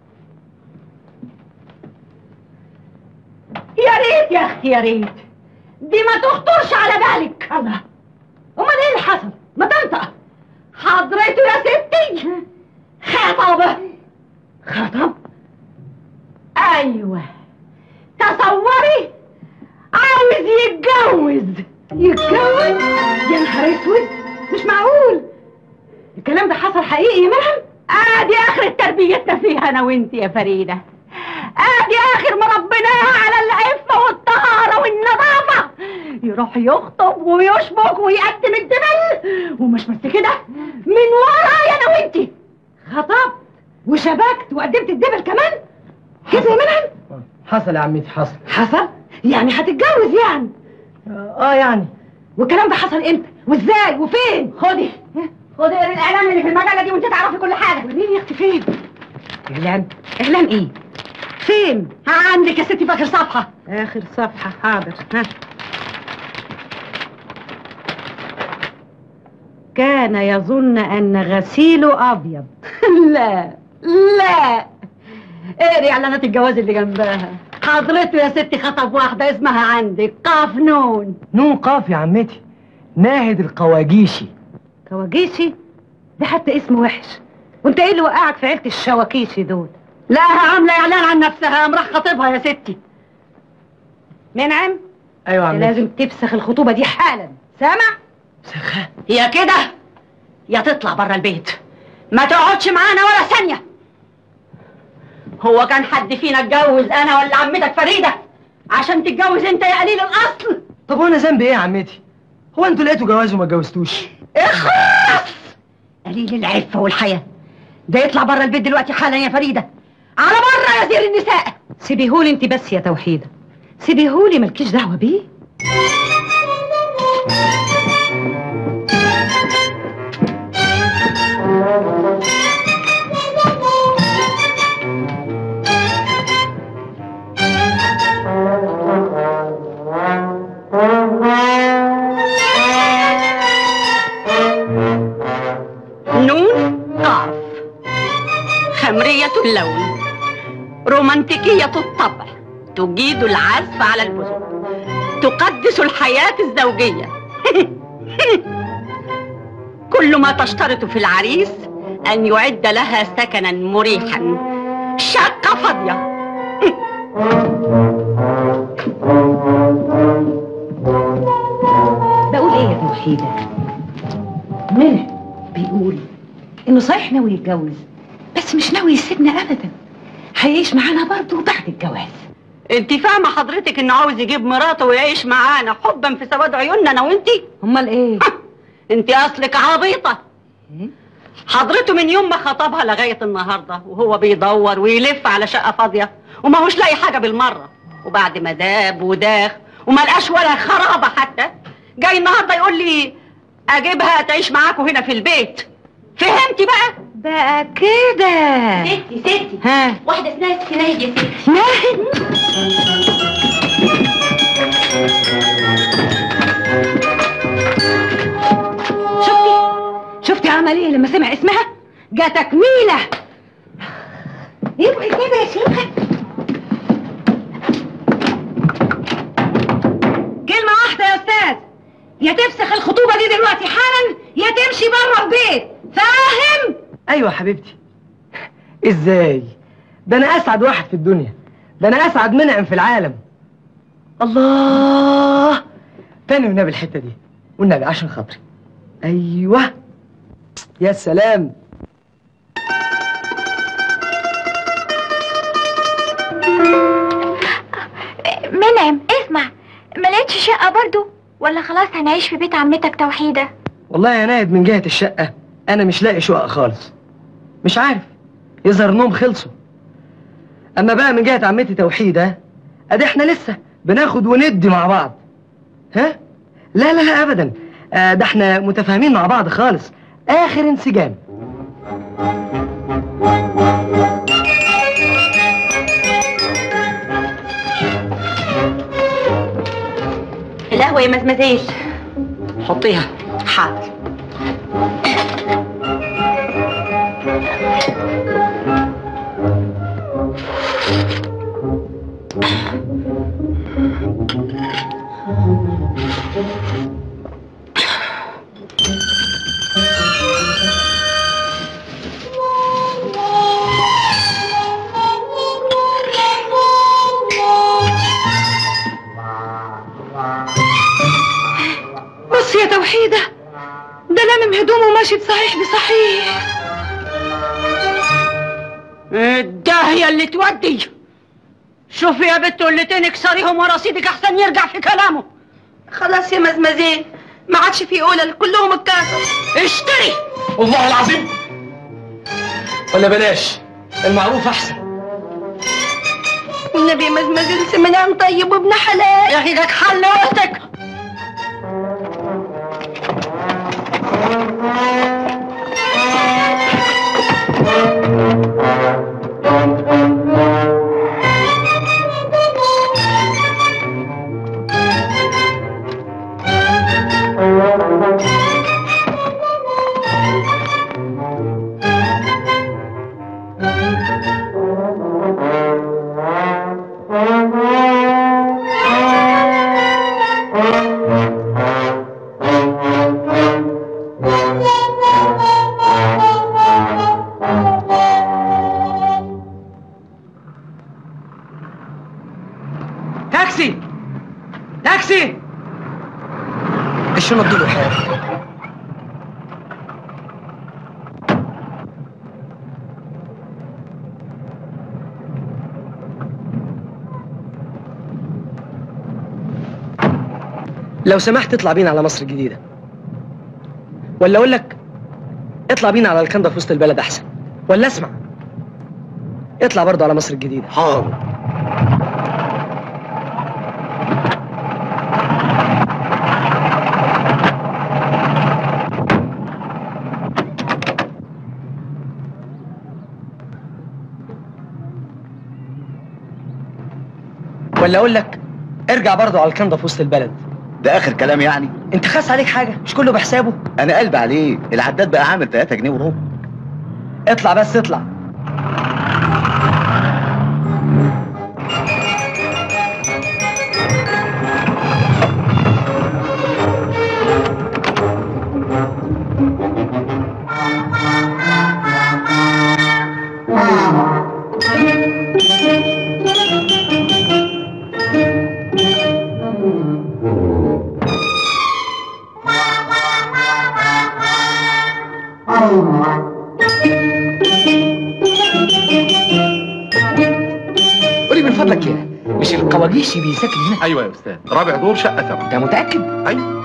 يا ريت يا اختي يا ريت، دي ما تخطرش على بالك. الله، امال ايه اللي حصل؟ ما تنطق حضرته يا ستي. خطب. خطب؟ ايوه، تصوري عاوز يتجوز. يتجوز؟ يا نهار اسود، مش معقول الكلام ده حصل حقيقي يا مرهم؟ ادي اخر تربيتنا فيها انا وانت يا فريده، ادي اخر ما ربناها على العفه والطهاره والنظافه. يروح يخطب ويشبك ويقدم الدبل، ومش بس كده، من ورايا انا وانت خطبت وشبكت وقدمت الدبل كمان كده يا مرهم. حصل يا عمتي، حصل. حصل؟ يعني هتتجوز يعني؟ اه يعني. والكلام ده حصل امتى وازاي وفين؟ خدي خدي اقري الاعلان اللي في المجله دي وانت تعرفي كل حاجه. وريني يا اختي فين اعلان؟ اعلان ايه؟ فين؟ ها عندك يا ستي في اخر صفحه. اخر صفحه، حاضر. ها، كان يظن ان غسيله ابيض. لا لا، اقري اعلانات الجواز اللي جنبها. حضرته يا ستي خطب واحده اسمها عندك قاف نون. نون قاف يا عمتي، ناهد القواجيشي. كواجيشي؟ ده حتى اسم وحش. وانت ايه اللي وقعك في عيله الشواكيشي دول؟ لا، عامله اعلان عن نفسها، قام راح خطيبها يا ستي. منعم؟ ايوه يا عمتي. لازم تفسخ الخطوبه دي حالا، سامع؟ سخة؟ يا كده يا تطلع بره البيت، ما تقعدش معانا ولا ثانيه. هو كان حد فينا اتجوز انا ولا عمتك فريده عشان تتجوز انت يا قليل الاصل؟ طب وانا ذنبي ايه يا عمتي؟ هو انتوا لقيتوا جواز وما اتجوزتوش؟ اخلص، قليل العفه والحياه ده يطلع بره البيت دلوقتي حالا يا فريده، على بره يا زير النساء. سيبيهولي انت بس يا توحيده، سيبيهولي، مالكيش دعوه بيه. نون قاف، خمرية اللون، رومانتيكية الطبع، تجيد العزف على البزق، تقدس الحياة الزوجية. كل ما تشترط في العريس أن يعد لها سكنا مريحا، شقة فاضية. بقول ايه يا توحيدة؟ منى بيقول انه صحيح ناوي يتجوز، بس مش ناوي يسيبنا ابدا، هيعيش معانا برضه بعد الجواز. انت فاهمه حضرتك انه عاوز يجيب مراته ويعيش معانا حبا في سواد عيوننا انا وانتي؟ امال ايه؟ انت اصلك عبيطه. حضرته من يوم ما خطبها لغايه النهارده وهو بيدور ويلف على شقه فاضيه وما هوش لاقي حاجه بالمره، وبعد ما داب وداخ وما لقاش ولا خرابه حتى، جاي النهارده يقول لي اجيبها تعيش معاكم هنا في البيت. فهمتي بقى؟ بقى كده. ستي ستي، ها، واحدة اسمها ست ناهد يا ستي. ناهد؟ شفتي؟ شفتي عمل ايه لما سمع اسمها؟ جا تكميلة. يبقى كده يا شيخة. يا تفسخ الخطوبه دي دلوقتي حالا يا تمشي بره البيت، فاهم؟ ايوه حبيبتي. ازاي؟ ده انا اسعد واحد في الدنيا، ده انا اسعد منعم في العالم. الله، تاني والنبي الحته دي والنبي عشان خاطري. ايوه يا سلام. منعم اسمع، ما لقيتش شقه برضو ولا خلاص هنعيش في بيت عمتك توحيده؟ والله يا ناهد من جهه الشقه انا مش لاقي شقق خالص، مش عارف، يظهر انهم خلصوا. اما بقى من جهه عمتي توحيده ادي احنا لسه بناخد وندي مع بعض. ها؟ لا لا لا ابدا، آه ده احنا متفاهمين مع بعض خالص، اخر انسجام. القهوة يا مزمزيل. حطيها. حاضر. بص يا توحيدة، ده لامم هدومه وماشي بصحيح بصحيح. الداهية اللي تودي. شوفي يا بت قلتين اكسريهم ورا سيدك احسن يرجع في كلامه. خلاص يا مزمزيل، ما عادش في قلل، كلهم اتكسر. اشتري. والله العظيم. ولا بلاش، المعروف احسن. والنبي يا مزمزيل سمنان طيب وابن حلال. يا ايدك حل وقتك. تاكسي تاكسي. الشنط دول الحياة. لو سمحت اطلع بينا على مصر الجديدة، ولا اقول لك اطلع بينا على الكندا في وسط البلد احسن، ولا اسمع اطلع برضه على مصر الجديدة. حاضر. ولا اقول لك ارجع برضه على الكندا في وسط البلد. ده اخر كلام يعني؟ انت خاس عليك حاجه؟ مش كله بحسابه؟ انا قلبي عليه، العداد بقى عامل تلاتة جنيه وربع. اطلع بس اطلع. قولي من فضلك يا مش القواجيشي بيسكن هنا؟ ايوه يا استاذ، رابع دور شقه سبعه. انت متاكد؟ ايوه.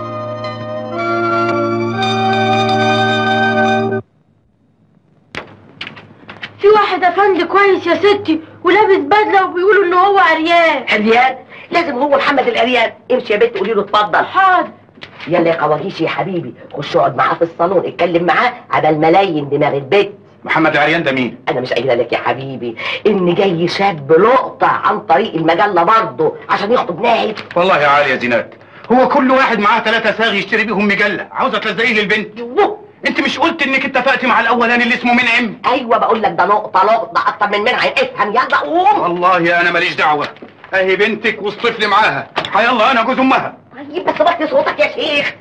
في واحد افندي كويس يا ستي ولابس بدله وبيقولوا ان هو عريان. عريان؟ لازم هو محمد العريان. امشي يا بنت قولي له اتفضل. حاضر. يلا يا قواجيشي يا حبيبي، خش اقعد معاه في الصالون، اتكلم معاه على الملايين دماغ البيت. محمد العريان ده مين؟ انا مش قايله لك يا حبيبي ان جاي شاب لقطه عن طريق المجله برضه عشان يخطب ناهد؟ والله يا عالي يا زينات، هو كل واحد معاه ثلاثة صاغ يشتري بيهم مجله، عاوزه تلزقيه للبنت. يوه. انت مش قلت انك اتفقتي مع الاولاني اللي اسمه منعم؟ ايوه بقول لك ده لقطه لقطه اكتر من منعم. افهم يلا قوم. والله انا ماليش دعوه، اهي بنتك والطفل معاها، يلا انا جوز امها. طيب بس وطي صوتك يا شيخ.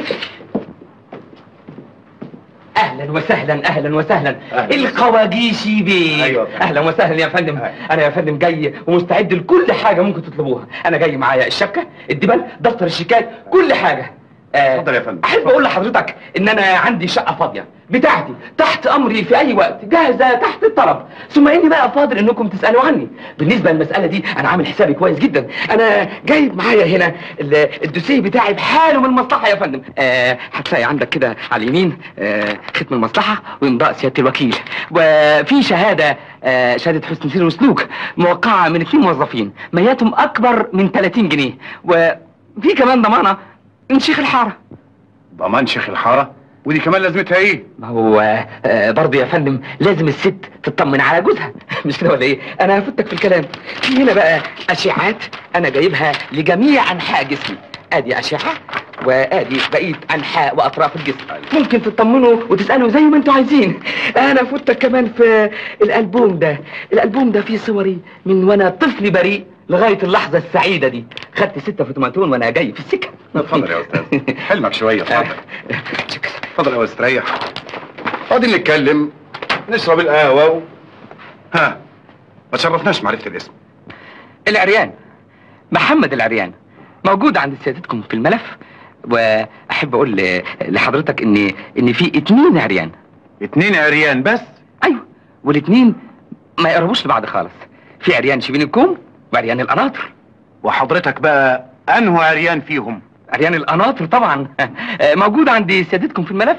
اهلا وسهلا اهلا وسهلا القواجيشي بيه. أيوة. اهلا وسهلا يا فندم. انا يا فندم جاي ومستعد لكل حاجه ممكن تطلبوها. انا جاي معايا الشبكه، الدبل، دفتر الشيكات، كل حاجه. اتفضل يا فندم. احب اقول لحضرتك ان انا عندي شقه فاضيه بتاعتي تحت امري في اي وقت، جاهزه تحت الطلب. ثم اني بقى فاضل انكم تسالوا عني. بالنسبه للمساله دي انا عامل حسابي كويس جدا. انا جايب معايا هنا ال- الدوسيه بتاعي بحاله من المصلحه يا فندم. أه هتلاقي عندك كده على اليمين أه ختم المصلحه وامضاء سياده الوكيل، وفي شهاده أه شهاده حسن سير وسلوك موقعه من اثنين موظفين مياتهم اكبر من ثلاثين جنيه، وفي كمان ضمانه من شيخ الحاره. ضمان شيخ الحاره؟ ودي كمان لازمتها ايه؟ ما هو آه برضه يا فندم لازم الست تطمن على جوزها، مش كده ولا ايه؟ انا هفتك في الكلام. في هنا بقى اشعات انا جايبها لجميع انحاء جسمي. ادي اشعه وادي بقيه انحاء واطراف الجسم، ممكن تطمنوا وتسالوا زي ما انتوا عايزين. انا فتك كمان في الالبوم ده. الالبوم ده فيه صوري من وانا طفل بريء لغايه اللحظه السعيده دي. خدت ستة فوتوماتون وانا جاي في السكه. اتفضل يا استاذ، حلمك شويه. اتفضل اتفضل يا استاذ، ريح. بعدين نتكلم نشرب القهوه و... ها ما تشرفناش معرفه الاسم. العريان محمد العريان، موجود عند سيادتكم في الملف. واحب اقول ل- لحضرتك ان ان في اتنين عريان. اتنين عريان بس؟ ايوه، والاتنين ما يقربوش لبعض خالص. في عريان شبين الكوم وعريان القناطر. وحضرتك بقى انه عريان فيهم؟ عريان القناطر طبعا. موجود عند سيادتكم في الملف.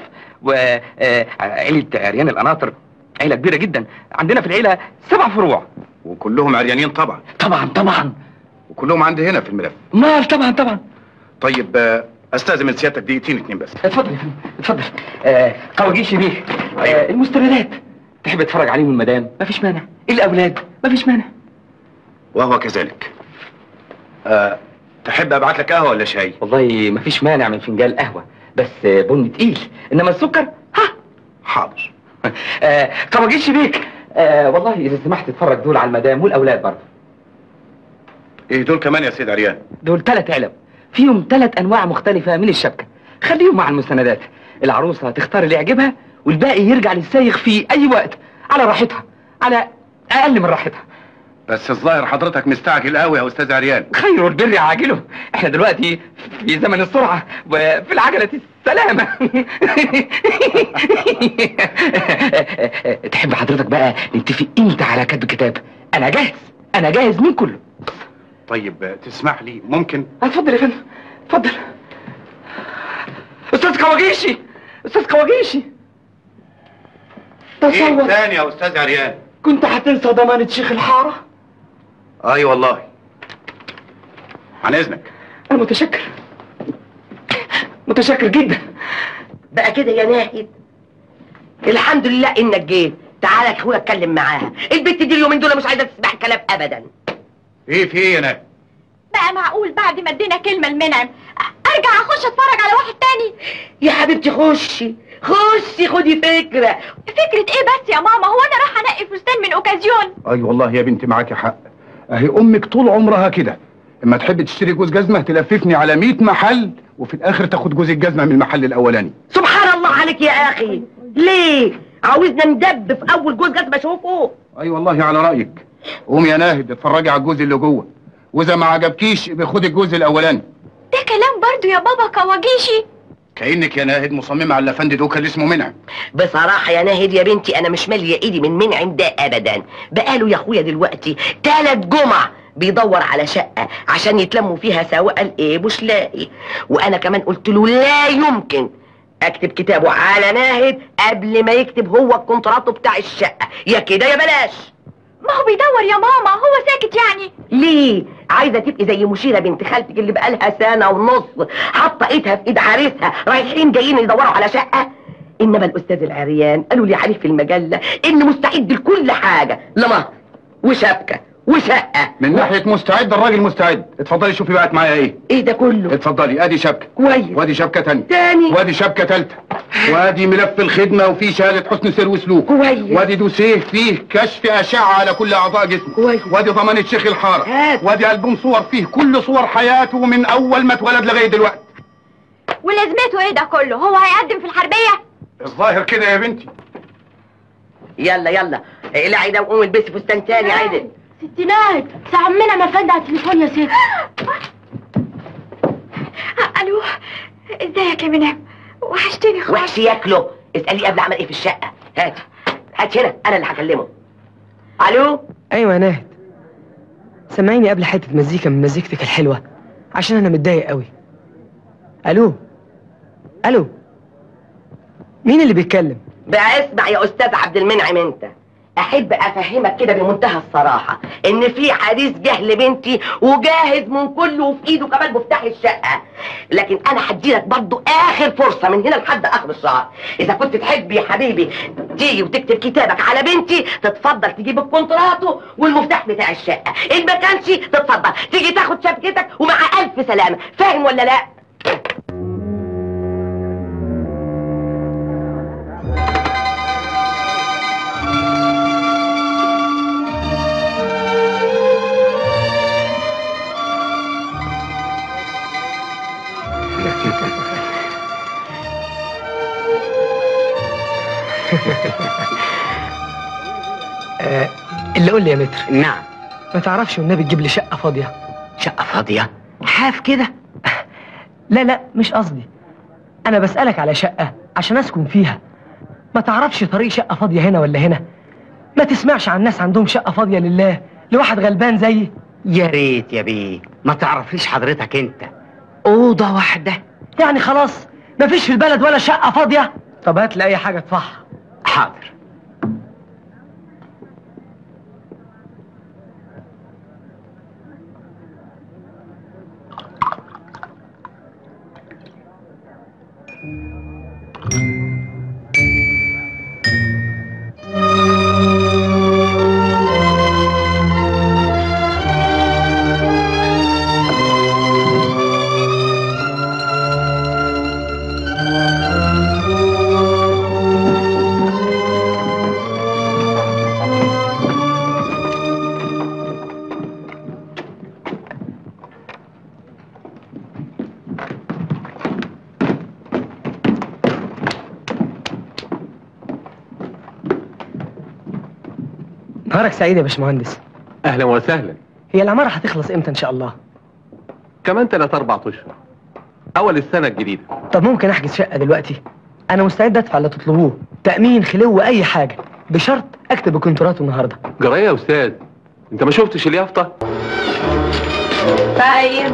وعيلة عريان القناطر عيلة كبيرة جدا. عندنا في العيلة سبع فروع. وكلهم عريانين طبعا؟ طبعا طبعا. وكلهم عندي هنا في الملف؟ مال طبعا طبعا. طيب آه، استاذن من سيادتك دقيقتين اتنين بس. اتفضل يا فندم اتفضل. آه قواجيش بيه. آه المستندات تحب تتفرج عليهم المدام مفيش مانع، الاولاد مفيش مانع. وهو كذلك. آه، تحب ابعت لك قهوه ولا شاي؟ والله مفيش مانع من فنجان قهوه، بس آه، بن تقيل، انما السكر ها. حاضر. آه قواجيش بيك. آه والله اذا سمحت تتفرج دول على المدام والاولاد برضه. ايه دول كمان يا سيد عريان؟ دول ثلاث علب فيهم ثلاث انواع مختلفه من الشبكه. خليهم مع المستندات. العروسه تختار اللي يعجبها والباقي يرجع للسايق في اي وقت على راحتها، على اقل من راحتها. بس الظاهر حضرتك مستعجل قوي يا استاذ عريان. خير البر عاجله، احنا دلوقتي في زمن السرعه وفي العجله السلامه. تحب حضرتك بقى نتفق امتى على كتب كتاب؟ انا جاهز، انا جاهز من كله. طيب آه، تسمح لي ممكن؟ اتفضل يا فندم اتفضل. استاذ قواجيشي، استاذ قواجيشي، ايه تصور تاني يا استاذ عريان؟ كنت هتنسى ضمانة شيخ الحاره. اي والله. عن اذنك. انا متشكر متشكر جدا. بقى كده يا ناهد، الحمد لله انك جيت. تعالى يا اخويا اتكلم معاها. البت دي اليومين دول مش عايزه تسمع الكلام ابدا. ايه في ايه يا ناهد؟ بقى معقول بعد ما ادينا كلمه لمنعم ارجع اخش اتفرج على واحد تاني؟ يا حبيبتي خشي خشي خدي فكره. فكره ايه بس يا ماما؟ هو انا راح انقي فستان من اوكازيون؟ اي والله يا بنتي معاكي حق. اهي امك طول عمرها كده، اما تحب تشتري جوز جزمه تلففني على مية محل وفي الاخر تاخد جوز الجزمه من المحل الاولاني. سبحان الله عليك يا اخي، ليه عاوزنا ندب في اول جوز جزمه اشوفه؟ اي والله على رايك. قوم يا ناهد اتفرجي على الجوز اللي جوه، واذا ما عجبكيش بخد الجوز الاولاني. ده كلام برضو يا بابا قواجيشي. كانك يا ناهد مصممه على الافندي دوكا اللي اسمه منعم. بصراحة يا ناهد يا بنتي أنا مش مالية إيدي من منعم ده أبدا. بقاله يا أخويا دلوقتي تلات جمع بيدور على شقة عشان يتلموا فيها سوا. قال إيه مش لاقي. وأنا كمان قلت له لا يمكن أكتب كتابه على ناهد قبل ما يكتب هو الكونتراتو بتاع الشقة، يا كده يا بلاش. ما هو بيدور يا ماما، هو ساكت يعني ليه؟ عايزة تبقي زي مشيرة بنت خالتك اللي بقالها سنة ونص حاطة ايدها في ايد عريسها رايحين جايين يدوروا على شقة؟ انما الاستاذ العريان قالوا لي عليه في المجلة ان مستعد لكل حاجة، لمهر وشبكة وشقة. من ناحيه مستعد الراجل مستعد. اتفضلي شوفي بقت معايا ايه. ايه ده كله؟ اتفضلي ادي شبكه كويس، وادي شبكه تانية تاني وادي شبكه تالتة. وادي ملف الخدمه وفيه شهاده حسن سير وسلوك. كويس. وادي دوسيه فيه كشف اشعه على كل اعضاء جسمه. كويس. وادي ضمانه شيخ الحاره. هات. وادي البوم صور فيه كل صور حياته من اول ما اتولد لغايه دلوقتي. ولازمته ايه ده كله؟ هو هيقدم في الحربيه؟ الظاهر كده يا بنتي. يلا يلا اقلعي ده وقومي البسي فستان تاني عدل. ستي ناهد عمنا ما فرد على التليفون يا ست. الو، ازيك يا منى؟ وحشتني خالص. وحش ياكله. اسالي قبل عمل ايه في الشقه. هات هات هنا، انا اللي هكلمه. الو. ايوه يا ناهد، سمعيني قبل حته مزيكا من مزيكتك الحلوه عشان انا متضايق قوي. الو الو، مين اللي بيتكلم؟ بقى اسمع يا استاذ عبد المنعم، انت احب افهمك كده بمنتهى الصراحه ان في حديث جه لبنتي وجاهز من كله وفي ايده كمان مفتاح الشقه، لكن انا هديلك برضو اخر فرصه من هنا لحد اخر الشهر. اذا كنت تحب يا حبيبي تيجي وتكتب كتابك على بنتي تتفضل تجيب الكونتراتو والمفتاح بتاع الشقه، ان ما كانش تتفضل تيجي تاخد شبكتك ومع الف سلامه. فاهم ولا لا؟ آه، اللي قول لي يا متر. نعم. ما تعرفش والنبي تجيب لي شقه فاضيه؟ شقه فاضيه؟ حاف كده؟ لا لا مش قصدي، انا بسالك على شقه عشان اسكن فيها. ما تعرفش طريق شقه فاضيه هنا ولا هنا؟ ما تسمعش عن ناس عندهم شقه فاضيه لله لواحد غلبان زيي؟ يا ريت يا بيه، ما تعرفليش حضرتك انت اوضه واحده يعني خلاص مفيش في البلد ولا شقه فاضيه؟ طب هات لي اي حاجه ادفعها. حاضر. نهارك سعيد يا باشمهندس. اهلا وسهلا. هي العماره هتخلص امتى ان شاء الله؟ كمان ثلاث اربع اشهر، اول السنه الجديده. طب ممكن احجز شقه دلوقتي؟ انا مستعد ادفع اللي تطلبوه، تامين خلو اي حاجه، بشرط اكتب الكونترات النهارده. جرايه يا استاذ، انت ما شفتش اليافطه؟ طيب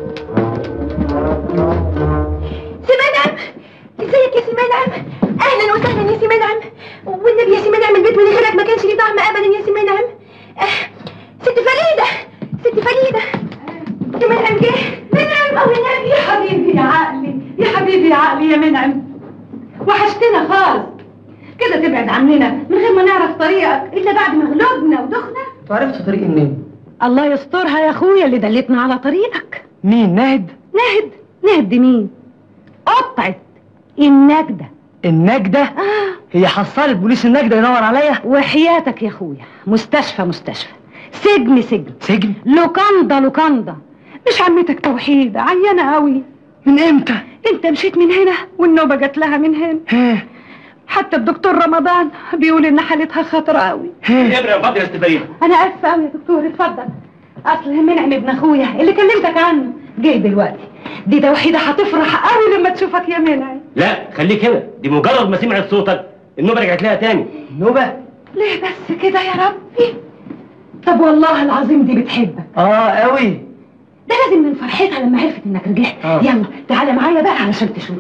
سي منعم، ازيك يا سي منعم؟ اهلا وسهلا يا سي منعم. والنبي يا سي منعم البيت من غيرك ما كانش ليه طعم ابدا يا سي منعم. آه. ست فريده، ست فريده سي منعم جه. منعم او النبي يا حبيبي يا عقلي، يا حبيبي يا عقلي يا منعم، وحشتنا خالص كده. تبعد عننا من غير ما نعرف طريقك الا بعد ما غلبنا ودخنا. عرفت طريقي منين؟ الله يسترها يا اخويا اللي دلتنا على طريقك. مين؟ ناهد؟ ناهد؟ ناهد دي مين؟ قطعت النجدة. النجدة؟ آه. هي حصلت بوليس النجدة يدور عليا؟ وحياتك يا اخويا، مستشفى مستشفى، سجن سجن سجن، لوكاندا لوكاندا. مش عمتك توحيدة عيانة قوي. من امتى؟ انت مشيت من هنا والنوبة جات لها من هنا. ها. حتى الدكتور رمضان بيقول ان حالتها خطرة قوي. الابره يا فاضل يا استفريد. انا اسفة قوي يا دكتور، اتفضل. اصل منعم ابن اخويا اللي كلمتك عنه جه دلوقتي. دي توحيدة هتفرح قوي لما تشوفك يا منعم. لا خليك هنا، دي مجرد ما سمعت صوتك النوبه رجعت لها تاني. نوبة؟ ليه بس كده يا ربي؟ طب والله العظيم دي بتحبك. اه قوي. ده لازم من فرحتها لما عرفت انك رجعت. آه. يلا تعالى معايا بقى علشان تشوف.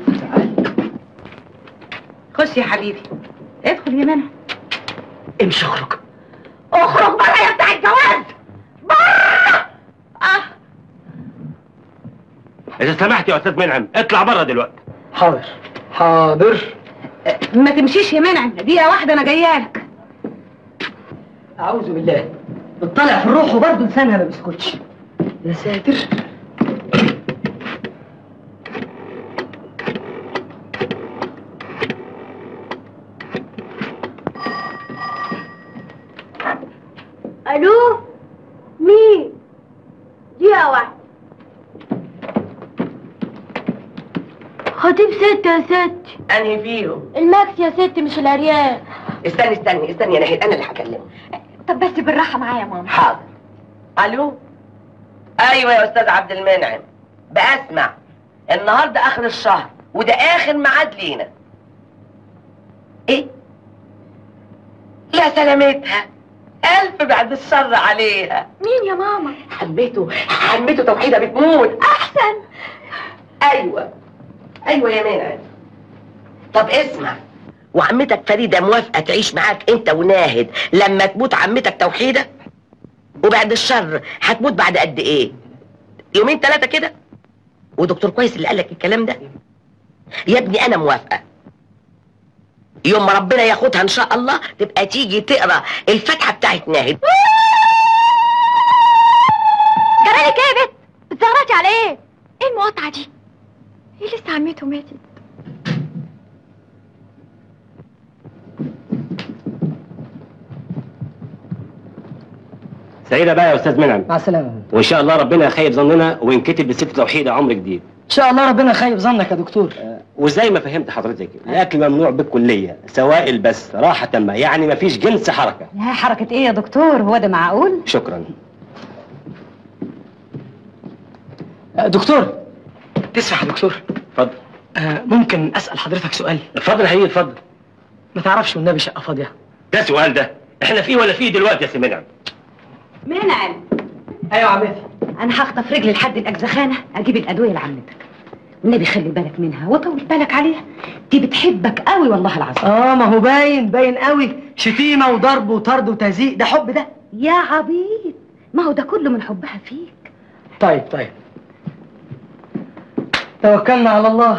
خش يا حبيبي، ادخل يا منى. امشي اخرج. اخرج بره يا بتاع الجواز، بره. اه اذا سمحت يا استاذ منعم اطلع بره دلوقتي. حاضر حاضر. ما تمشيش يا منعم، دقيقة واحدة انا جايالك. اعوذ بالله، بتطلع في الروح وبرضه لسانها ما بيسكتش. يا ساتر. خطيب ست يا ستي. انهي فيهم؟ الماكس يا ستي مش العريان. استني استني استني يا ناهد، انا اللي هكلمه. طب بس بالراحه معايا يا ماما. حاضر. الو. ايوه يا استاذ عبد المنعم، بسمع. النهارده اخر الشهر وده اخر ميعاد لينا. ايه؟ يا سلامتها، الف بعد الشر عليها. مين يا ماما؟ حمته حمته توحيده بتموت. احسن. ايوه ايوه يا منعم. طب اسمع، وعمتك فريده موافقه تعيش معاك انت وناهد لما تموت عمتك توحيده؟ وبعد الشر هتموت بعد قد ايه؟ يومين ثلاثه كده؟ ودكتور كويس اللي قالك الكلام ده؟ يا ابني انا موافقه. يوم ما ربنا ياخدها ان شاء الله تبقى تيجي تقرا الفاتحه بتاعت ناهد. جرالك ايه يا بت؟ بتزغرطي على ايه؟ ايه المقاطعه دي؟ ايه لسه عمته ماتت؟ سعيدة بقى يا استاذ منعم. مع السلامه. وان شاء الله ربنا يخيب ظننا وينكتب للست توحيده عمر جديد. ان شاء الله ربنا يخيب ظنك يا دكتور. وزي ما فهمت حضرتك الاكل ممنوع بالكليه، سوائل بس راحه تامه، يعني مفيش جنس حركه. لا حركه ايه يا دكتور؟ هو ده معقول؟ شكرا. دكتور تسمح يا دكتور؟ اتفضل. آه ممكن اسال حضرتك سؤال؟ اتفضل يا حبيبي اتفضل. ما تعرفش والنبي شقه فاضيه؟ ده سؤال ده؟ احنا فيه ولا فيه دلوقتي يا سي منعم؟ منعم. ايوه عمتي. انا هخطف رجلي لحد الاجزخانه اجيب الادويه لعمتك. والنبي خلي بالك منها وطول بالك عليها، دي بتحبك قوي والله العظيم. اه ما هو باين باين قوي، شتيمه وضرب وطرد وتهزيق، ده حب ده؟ يا عبيط، ما هو ده كله من حبها فيك. طيب طيب توكلنا على الله.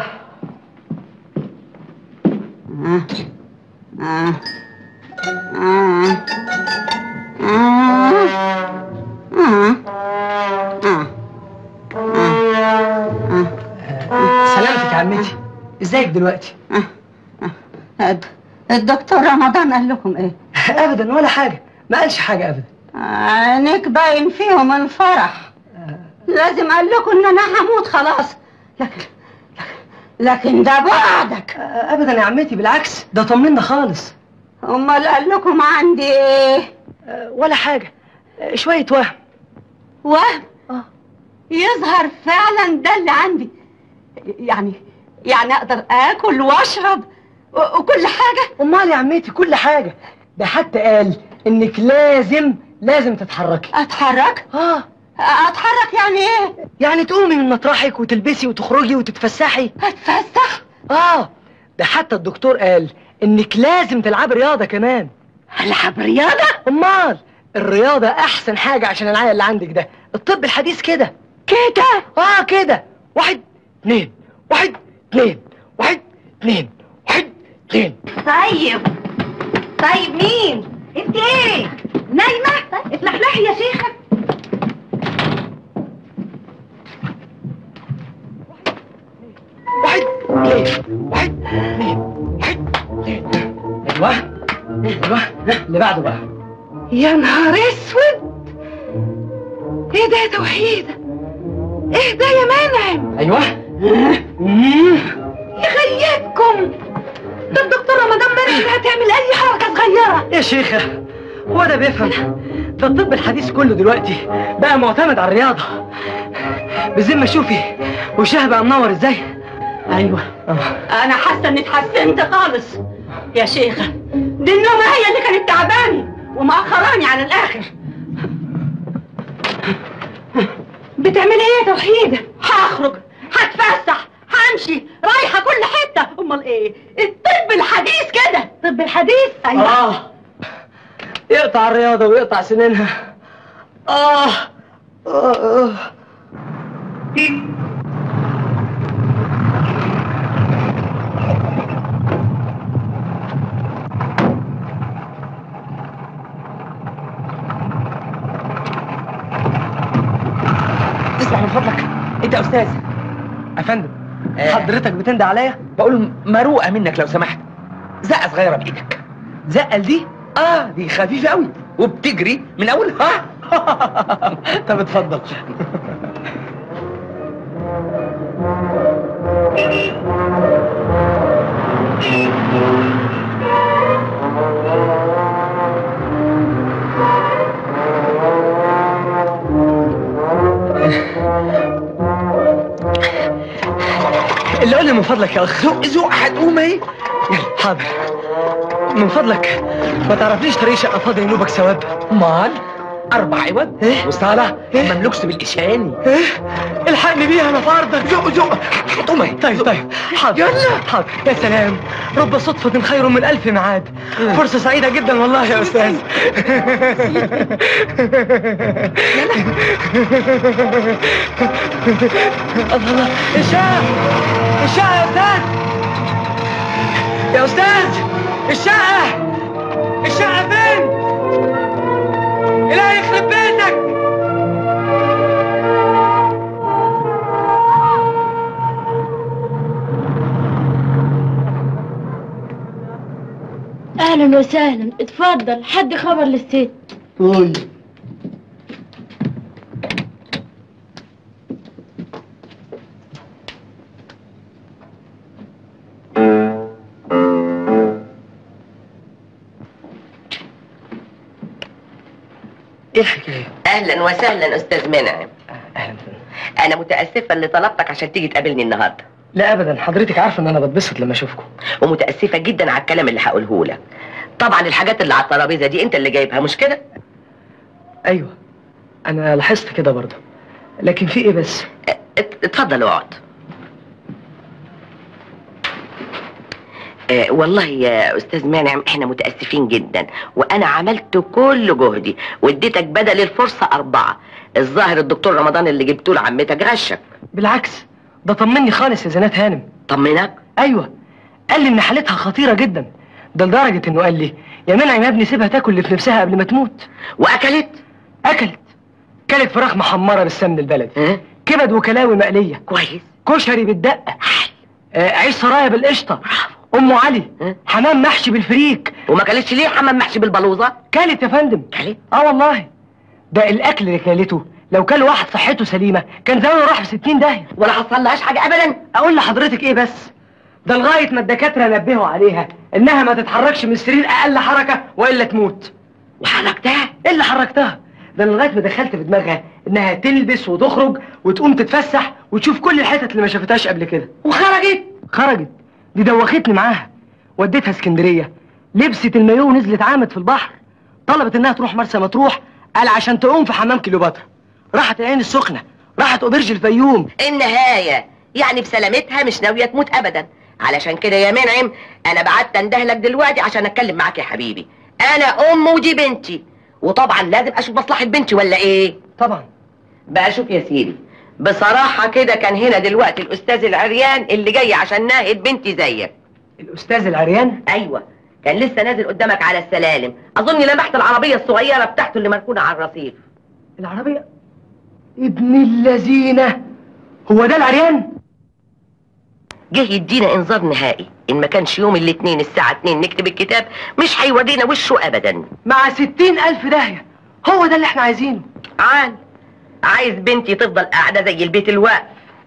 آه. آه. آه. آه. آه. آه. آه. سلامتك يا عمتي، ازيك دلوقتي؟ الدكتور رمضان قال لكم ايه؟ ابدا ولا حاجه، ما قالش حاجه ابدا. عينيك باين فيهم الفرح. لازم قال لكم ان انا هموت خلاص، لكن لكن ده بعدك. ابدا يا عمتي، بالعكس ده طمنا خالص. امال قال لكم عندي ايه؟ ولا حاجه، شويه وهم. وهم؟ اه يظهر فعلا ده اللي عندي. يعني يعني اقدر اكل واشرب وكل حاجه؟ امال يا عمتي كل حاجه، ده حتى قال انك لازم لازم تتحركي. اتحرك؟ اه اتحرك يعني ايه؟ يعني تقومي من مطرحك وتلبسي وتخرجي وتتفسحي. اتفسح؟ اه ده حتى الدكتور قال انك لازم تلعبي رياضه كمان. العب رياضه؟ امال الرياضه احسن حاجه عشان العيا اللي عندك ده، الطب الحديث كده كده. اه كده، واحد اتنين واحد اتنين واحد اتنين واحد اتنين. طيب طيب مين؟ انت ايه؟ نايمه؟ اتلحلحي يا شيخه. واحد اثنين واحد اثنين واحد اثنين. ايوه ايوه اللي بعده بقى. يا نهار اسود، ايه ده يا توحيده؟ ايه ده يا منعم؟ ايوه يخيبكم، ده الدكتور رمضان مرة انها تعمل اي حركه صغيره. يا شيخه هو ده بيفهم؟ ده الطب الحديث كله دلوقتي بقى معتمد على الرياضه. بالذمه شوفي وشها بقى منور ازاي. ايوه انا حاسه اني اتحسنت خالص يا شيخه. دي النومه هي اللي كانت تعباني ومأخراني على الاخر. بتعملي ايه يا توحيده؟ هخرج، هتفسح، همشي، رايحه كل حته. امال ايه؟ الطب الحديث كده. الطب الحديث؟ ايوه. اه يقطع الرياضه ويقطع سنينها. اه اه اه اسمع من فضلك، انت يا استاذ. يا فندم حضرتك بتندى عليا؟ بقول مروقه منك لو سمحت، زقه صغيره بايدك. زقل دي؟ اه دي خفيفه قوي وبتجري من اولها. طب اتفضل. اللي قول لي من فضلك يا اخ. زوق زوق هتقوم اهي. يلا حاضر. من فضلك ما تعرفليش طريق شقه فاضي ينوبك ثواب؟ مال اربع عوض إيه؟ وصاله إيه؟ مملوكش بالاشاني. ايه الحقني بيها انا في عرضك. زوق زوق هتقوم اهي. طيب طيب حاضر. يلا حاضر. يا سلام، رب صدفة خير من ألف ميعاد. فرصة سعيدة جدا والله يا أستاذ. الله الله، الشقة الشقة يا أستاذ، يا أستاذ الشقة الشقة فين؟ إلهي يخرب بيتك. اهلا وسهلا، اتفضل. حد خبر للست؟ طيب. ايه الحكايه؟ اهلا وسهلا استاذ منعم. اهلا. انا متاسفه اللي طلبتك عشان تيجي تقابلني النهارده. لا ابدا، حضرتك عارفه ان انا بتبسط لما اشوفكم. ومتاسفه جدا على الكلام اللي هقوله لك. طبعا الحاجات اللي على الترابيزه دي انت اللي جايبها مش كده؟ ايوه انا لاحظت كده برضه، لكن في ايه بس؟ اتفضل اقعد. آه والله يا استاذ منعم احنا متاسفين جدا، وانا عملت كل جهدي واديتك بدل الفرصه اربعه. الظاهر الدكتور رمضان اللي جبته لعمتك غشك. بالعكس، ده طمني خالص يا زينات هانم. طمنك؟ ايوه، قال لي ان حالتها خطيره جدا، ده لدرجه انه قال لي يا منعم يا ابني سيبها تاكل اللي في نفسها قبل ما تموت. واكلت؟ اكلت كلت فراخ محمره بالسمن البلدي، كبد وكلاوي مقليه كويس، كشري بالدقه، آه عيش سرايا بالقشطه، ام علي حمام محشي بالفريك. وما كلتش ليه حمام محشي بالبلوزه؟ كلت يا فندم. كلت؟ اه والله، ده الاكل اللي كلته لو كان واحد صحته سليمه كان زمانه راح في ستين داهيه. ولا حصلهاش حاجه ابدا. اقول لحضرتك ايه بس، ده لغايه ما الدكاتره نبهوا عليها انها ما تتحركش من السرير اقل حركه والا تموت. وحركتها؟ ايه اللي حركتها؟ ده لغايه ما دخلت في دماغها انها تلبس وتخرج وتقوم تتفسح وتشوف كل الحتت اللي ما شافتهاش قبل كده. وخرجت؟ خرجت، دي دوختني معاها. وديتها اسكندريه، لبست المايوه ونزلت عامت في البحر. طلبت انها تروح مرسى مطروح، قال عشان تعوم في حمام كليوباترا. راحت العين السخنه، راحت اوبرج الفيوم. النهايه يعني بسلامتها مش ناويه تموت ابدا. علشان كده يا منعم انا بعت اندهلك دلوقتي عشان اتكلم معاك يا حبيبي. انا ام ودي بنتي، وطبعا لازم اشوف مصلحه بنتي ولا ايه؟ طبعا. بقى شوف يا سيدي، بصراحه كده كان هنا دلوقتي الاستاذ العريان اللي جاي عشان ناهد بنتي زيك. الاستاذ العريان؟ ايوه، كان لسه نازل قدامك على السلالم. اظن لمحت العربيه الصغيره بتاعته اللي مركونه على الرصيف. العربيه؟ ابن اللذينه، هو ده العريان؟ جه يدينا انذار نهائي ان ما كانش يوم الاثنين الساعه اتنين نكتب الكتاب مش هيورينا وشه ابدا. مع ستين الف داهيه، هو ده اللي احنا عايزينه. عال عايز بنتي تفضل قاعده زي البيت الوقف.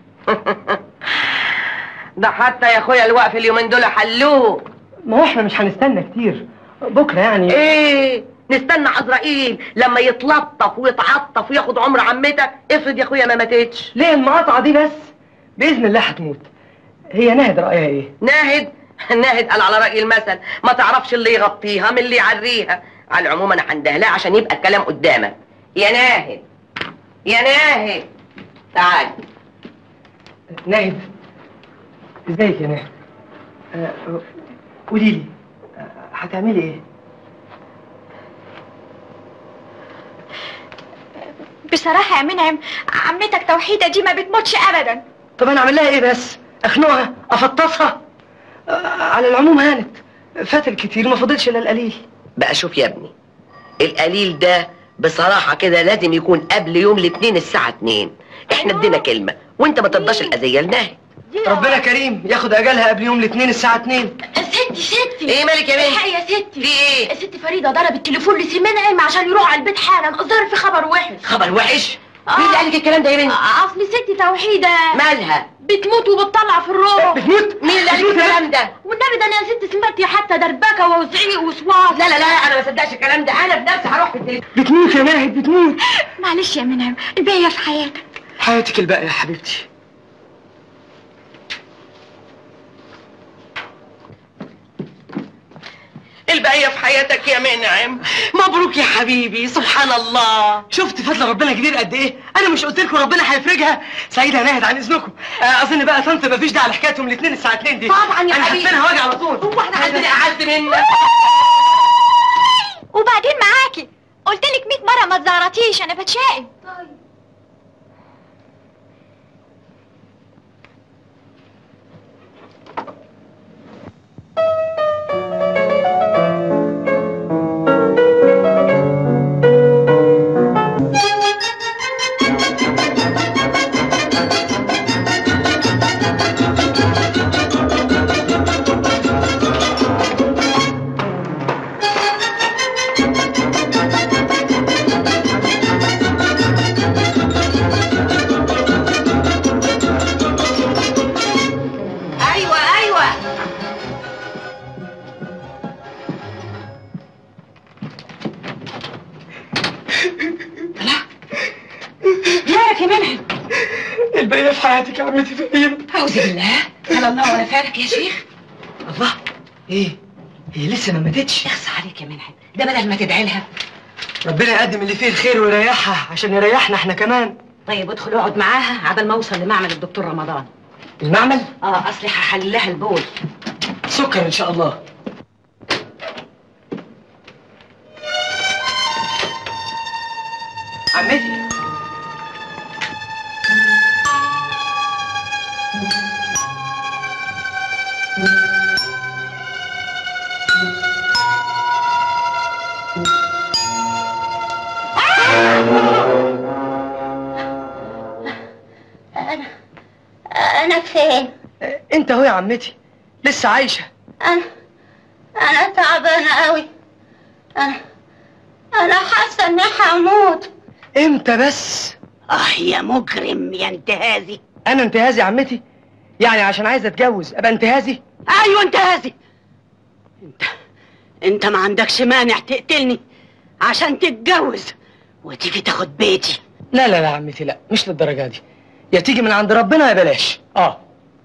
ده حتى يا اخويا الوقف اليومين دول حلوه. ما هو احنا مش هنستنى كتير، بكره يعني. ايه نستنى عزرائيل لما يتلطف ويتعطف وياخد عمر عمتك؟ افرض يا اخويا ما ماتتش. ليه المقاطعه دي بس؟ باذن الله هتموت. هي ناهد رايها ايه؟ ناهد؟ ناهد قال على راي المثل ما تعرفش اللي يغطيها من اللي يعريها. على العموم انا هندهلها عشان يبقى الكلام قدامك. يا ناهد يا ناهد تعال. ناهد ازيك يا ناهد؟ أه قولي لي هتعملي ايه؟ بصراحة يا منعم عمتك توحيدة دي ما بتموتش أبدا. طب أنا أعمل لها إيه بس؟ أخنقها؟ أفطسها؟ آه على العموم هانت، فات الكتير ما فضلش إلا القليل. بقى شوف يا ابني، القليل ده بصراحة كده لازم يكون قبل يوم الاثنين الساعة اتنين. احنا ادينا كلمة وانت ما ترضاش الأذية لناهد. ربنا كريم ياخد أجلها قبل يوم الاثنين الساعة اتنين. ستي ستي ايه مالك يا بنت؟ الحقي يا ستي. في ايه؟ ست فريدة ضربت التليفون لسي منعم عشان يروح على البيت حالا، الظاهر في خبر وحش. خبر وحش؟ مين اللي قال لك الكلام ده يا بنت؟ اصل ستي توحيدة مالها؟ بتموت وبتطلع في الروح. بتموت؟ مين اللي قال لك الكلام ده؟ والنبي ده انا يا ست سمعتي حتى دربكه وزعيق وصوات. لا لا لا انا ما صدقش الكلام ده، انا بنفسي هروح في التليفون. بتموت يا ناهد بتموت. معلش يا منعم الباقيه في حياتك. حياتك الباقيه يا حبيبتي. حياتك يا منعم. مبروك يا حبيبي، سبحان الله. شفت فضل ربنا كبير قد ايه؟ انا مش قلت لكم ربنا هيفرجها؟ سعيده ناهد عن اذنكم. آه اظن بقى طنط مفيش داعي لحكايتهم الاثنين الساعه اتنين دي. طبعا يا حبيبي، انا هدفنها واجي على طول. هو احنا عندنا اعز منك؟ وبعدين معاكي قلت لك مية مره ما تزغرطيش، انا بتشائم. طيب البقيه في حياتك يا عمتي فهيم. اعوذ بالله، على الله ولا فارق يا شيخ. الله، ايه؟ هي لسه ما ماتتش؟ اخص عليك يا منحل، ده بدل ما تدعي لها. ربنا يقدم اللي فيه الخير ويريحها عشان يريحنا احنا كمان. طيب ادخل اقعد معاها عبال ما اوصل لمعمل الدكتور رمضان. المعمل؟ اه اصلي هحلل لها البول. سكر ان شاء الله. عمتي انا انا فين؟ انت اهو يا عمتي، لسه عايشه. انا انا تعبانه قوي. انا انا حاسه اني هموت. امتى بس؟ اه يا مجرم يا انتهازي. انا انتهازي يا عمتي؟ يعني عشان عايزه اتجوز ابقى انتهازي؟ ايوه انتهازي. انت انت ما عندكش مانع تقتلني عشان تتجوز وتيجي تاخد بيتي. لا لا لا عمتي، لا مش للدرجه دي. يا تيجي من عند ربنا يا بلاش. اه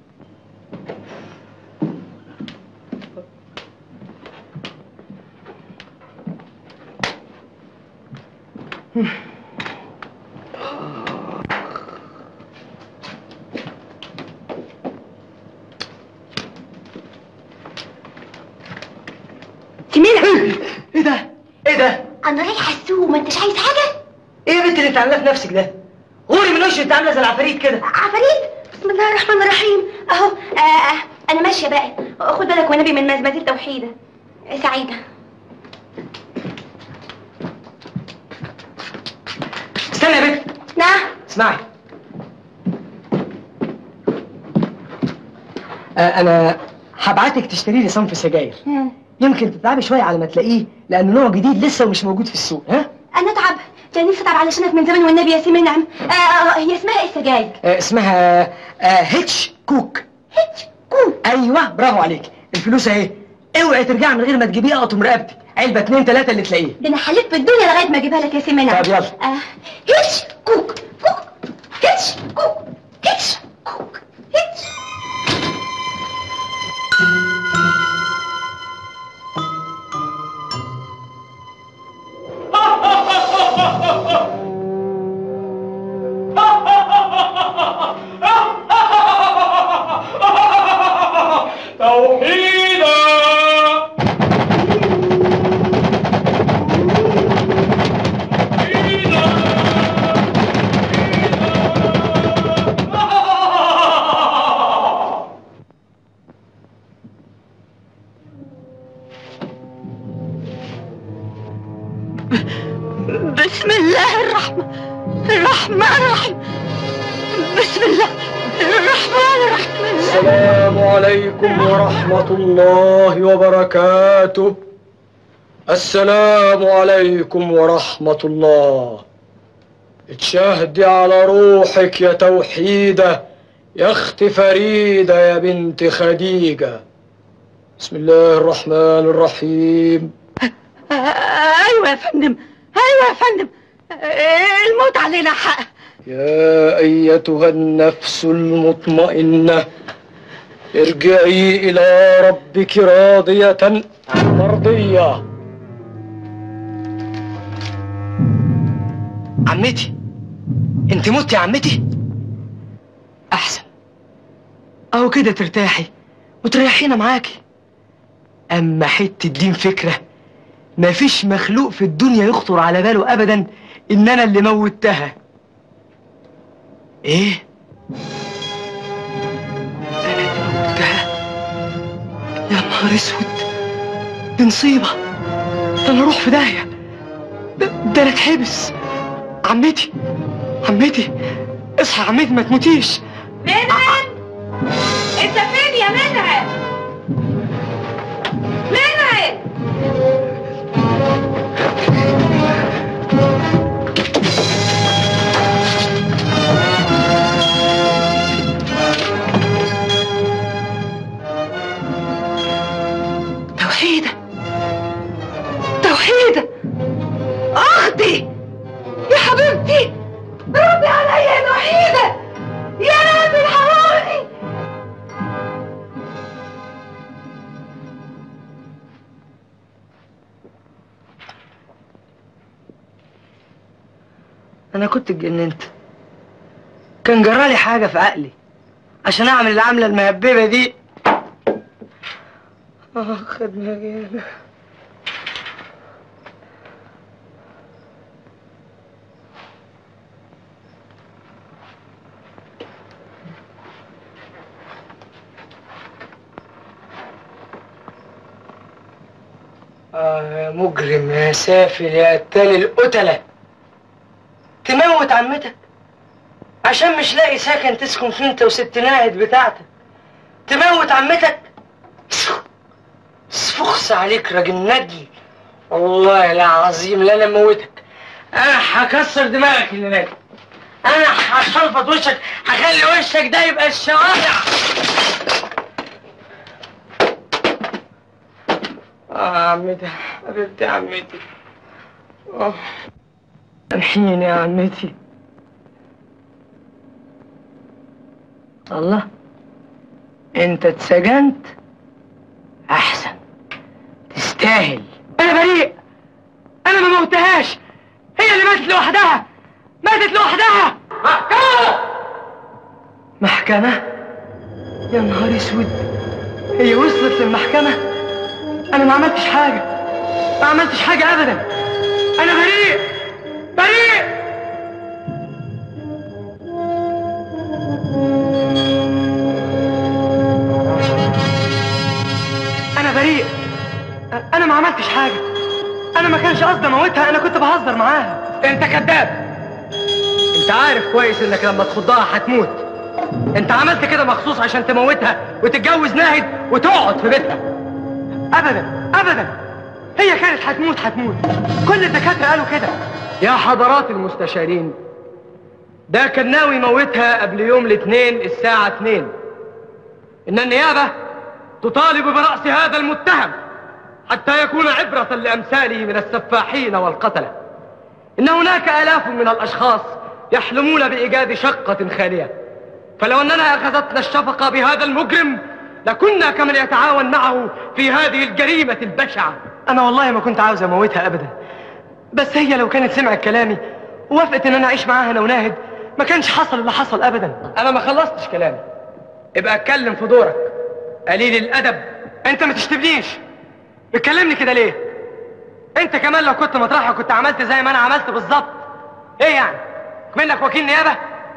منعم. ايه ده؟ ايه ده؟ انا رايحه السوق، ما انتش عايز حاجه؟ ايه يا بنت اللي انت عاملاه في نفسك ده؟ غوري من وشي، انت عامله زي العفاريت كده. عفاريت؟ بسم الله الرحمن الرحيم. اهو آه انا ماشيه بقى، خد بالك والنبي من مزمزه توحيده. سعيده. استنى يا بنت. نعم. اسمعي. آه انا هبعتك تشتري لي صنف سجاير. يمكن تتعبي شويه على ما تلاقيه، لانه نوع جديد لسه ومش موجود في السوق. ها؟ انا اتعب، ده نفسي اتعب علشانك من زمان والنبي يا سي منعم. آه آه هي اسمها ايه السجاير؟ آه اسمها آه هيتش كوك. هيتش كوك؟ ايوه برافو عليك. الفلوس اهي، اوعي ترجعي من غير ما تجيبيها اقطم رقبتك. علبه اتنين تلاته اللي تلاقيه. ده انا حليت في الدنيا لغايه ما اجيبها لك يا سي منعم. طب يلا. آه هيتش كوك كوك هيتش كوك هيتش كوك هيتش. توحيدا. بسم الله الرحمن الرحمن الرحيم. بسم الله الرحمن الرحيم. السلام عليكم ورحمة الله وبركاته. السلام عليكم ورحمة الله. اتشهدي على روحك يا توحيدة يا اخت فريدة يا بنت خديجة. بسم الله الرحمن الرحيم. ايوه يا فندم، ايوه يا فندم، الموت علينا حق. يا أيتها النفس المطمئنة ارجعي إلى ربك راضية مرضية عمتي، انت مت يا عمتي؟ احسن، اهو كده ترتاحي وتريحينا معاكي. اما حته دين فكره، مفيش مخلوق في الدنيا يخطر على باله ابدا ان انا اللي موتها. ايه؟ انا اللي موتها؟ يا نهار اسود، دي نصيبه، ده انا اروح في داهيه، ده, ده انا اتحبس. عمتي عمتي اصحى يا عمتي، ما تموتيش. منعم، انت فين يا منعم؟ منعم، توحيدة توحيدة اختي يا حبيبتي، ردي عليا يا توحيدة، يا ناس الحراري. انا كنت اتجننت، كان جرالي حاجة في عقلي عشان اعمل العملة المهببة دي. اه خدنا جانا. آه يا مجرم يا سافل يا قتال القتلة، تموت عمتك عشان مش لاقي سكن تسكن فيه انت وست ناهد بتاعتك. تموت عمتك، فخس عليك راجل ندل. والله العظيم لا انا موتك، انا هكسر دماغك اللي نادي، انا هشلفط وشك، هخلي وشك ده يبقى الشوارع. اه عمتي حبيبتي، عمتي اه سامحيني يا عمتي. الله، انت اتسجنت؟ احسن، تستاهل. انا بريء، انا ما موتهاش، هي اللي ماتت لوحدها، ماتت لوحدها. محكمة محكمة يا نهار اسود، هي وصلت للمحكمة؟ انا ما عملتش حاجة، ما عملتش حاجة ابدا، انا بريء بريء. انا بريء، انا ما عملتش حاجة، انا ما كانش قصدي اموتها، انا كنت بهزر معاها. انت كذاب، انت عارف كويس انك لما تخضها هتموت. انت عملت كده مخصوص عشان تموتها وتتجوز ناهد وتقعد في بيتها. ابدا ابدا، هي كانت هتموت هتموت، كل الدكاتره قالوا كده. يا حضرات المستشارين، ده كان ناوي يموتها قبل يوم الاثنين الساعه اتنين. ان النيابه تطالب برأس هذا المتهم حتى يكون عبرة لأمثاله من السفاحين والقتلة. إن هناك آلاف من الأشخاص يحلمون بإيجاد شقة خالية، فلو أننا أخذتنا الشفقة بهذا المجرم لكنا كمن يتعاون معه في هذه الجريمة البشعة. أنا والله ما كنت عاوز أموتها أبدا، بس هي لو كانت سمعت كلامي ووافقت إن أنا أعيش معاها أنا وناهد ما كانش حصل اللي حصل أبدا. أنا ما خلصتش كلامي، ابقى اتكلم في دورك. قليل الأدب، أنت ما تشتمنيش، بتكلمني كده ليه؟ أنت كمان لو كنت مطرحها كنت عملت زي ما أنا عملت بالظبط. إيه يعني؟ منك وكيل نيابة؟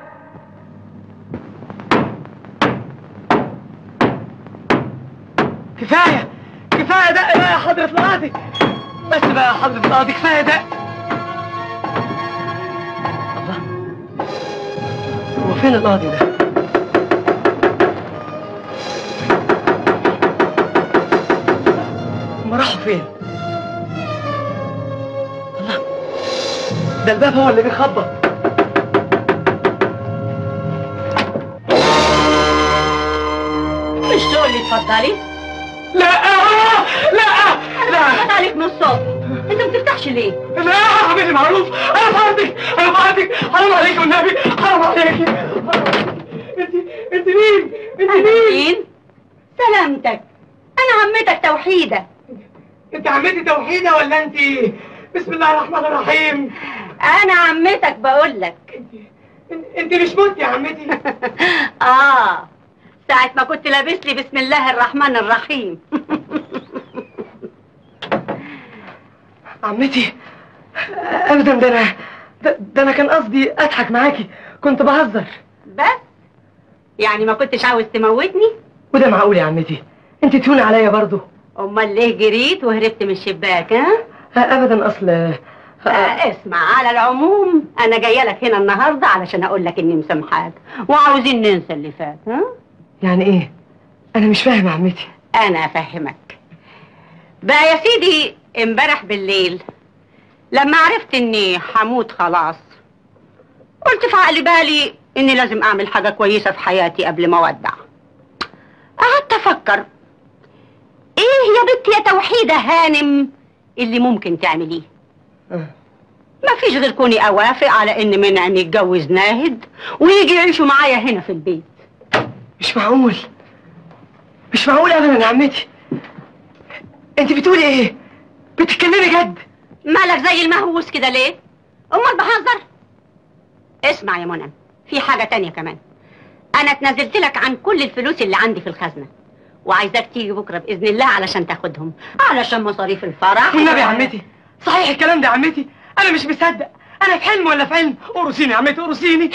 كفاية كفاية دق بقى يا حضرة القاضي، بس بقى يا حضرة القاضي كفاية دق. الله، هو فين القاضي ده؟ هما راحوا فين؟ الله، ده الباب هو اللي بيخبط. مش تقول لي اتفضلي؟ لا لا لا، خد عليك من الصبح، انت ما بتفتحش ليه؟ لا يا حبيبي معروف، انا في عرضك، انا في عرضك، حرام عليك والنبي، حرام عليك. انت انت مين؟ انت مين؟ سلامتك، انا عمتك توحيدة. انت عمتي توحيدة ولا انت؟ بسم الله الرحمن الرحيم. انا عمتك بقول لك. انت مش موت يا عمتي؟ اه ساعة ما كنت لابس لي بسم الله الرحمن الرحيم. عمتي ابدا، ده انا ده, ده انا كان قصدي اضحك معاكي، كنت بهزر. بس يعني ما كنتش عاوز تموتني؟ وده معقول يا عمتي؟ انت تهوني عليا برضو. امال ليه جريت وهربت من الشباك؟ ها ابدا، اصل آه اسمع، على العموم انا جايه لك هنا النهارده علشان اقول لك اني مسامحاك وعاوزين ننسى اللي فات. ها يعني ايه؟ انا مش فاهمه يا عمتي. انا افهمك بقى يا سيدي. امبارح بالليل لما عرفت اني هموت خلاص، قلت في عقلي بالي اني لازم اعمل حاجه كويسه في حياتي قبل ما اودع. قعدت افكر ايه يا بنتي يا توحيده هانم اللي ممكن تعمليه. ما فيش غير كوني اوافق على ان منعم يتجوز ناهد ويجي يعيشوا معايا هنا في البيت. مش معقول، مش معقول ابدا يا عمتي. انت بتقولي ايه؟ بتتكلمي جد؟ مالك زي المهووس كده ليه؟ امال بهزر؟ اسمع يا منعم، في حاجه تانية كمان. انا اتنازلت لك عن كل الفلوس اللي عندي في الخزنه، وعايزاك تيجي بكره باذن الله علشان تاخدهم، علشان مصاريف الفرح. والنبي يا عمتي، صحيح الكلام ده يا عمتي؟ انا مش مصدق، انا في حلم ولا في علم؟ قرصيني يا عمتي، قرصيني.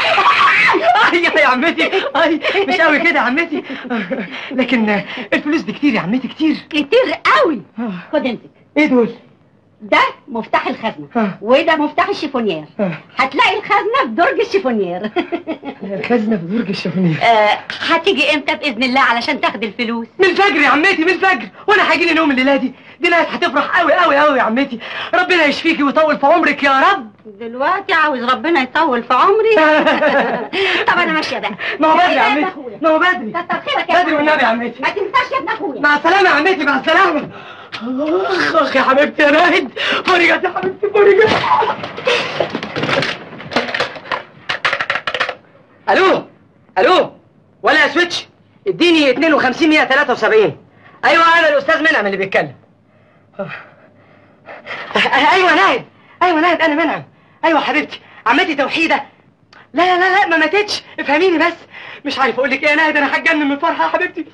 اي يا عمتي، اي مش قوي كده يا عمتي. لكن الفلوس دي كتير يا عمتي، كتير كتير قوي. خد امسك. ايه دول؟ ده مفتاح الخزنه وده مفتاح الشيفونير. هتلاقي الخزنه في درج الشيفونير. الخزنه في درج الشيفونير. آه هتيجي امتى باذن الله علشان تاخد الفلوس؟ من الفجر يا عمتي، من الفجر. وانا هيجي لي نوم الليله دي. دي ناس هتفرح قوي قوي قوي يا عمتي. ربنا يشفيكي ويطول في عمرك يا رب. دلوقتي عاوز ربنا يطول في عمري؟ طب انا ماشيه بقى. ما هو بدري يا عمتي، ما هو بدري. كتر خيرك يا بدري والنبي يا عمتي. ما تنساش يا ابن اخويا. مع السلامه يا عمتي، مع السلامه. اخ اخ يا حبيبتي يا ناهد، فرجت يا حبيبتي، فرجت. الو الو، ولا يا سويتش، اديني اتنين وخمسين مية تلاتة وسبعين. ايوه انا الاستاذ منعم اللي بيتكلم. ايوه ناهد، ايوه ناهد، انا منعم. ايوه حبيبتي، عمتي توحيده. لا لا لا ما ماتتش، افهميني بس. مش عارف اقول لك ايه يا ناهد، انا هتجنن من الفرحه يا حبيبتي.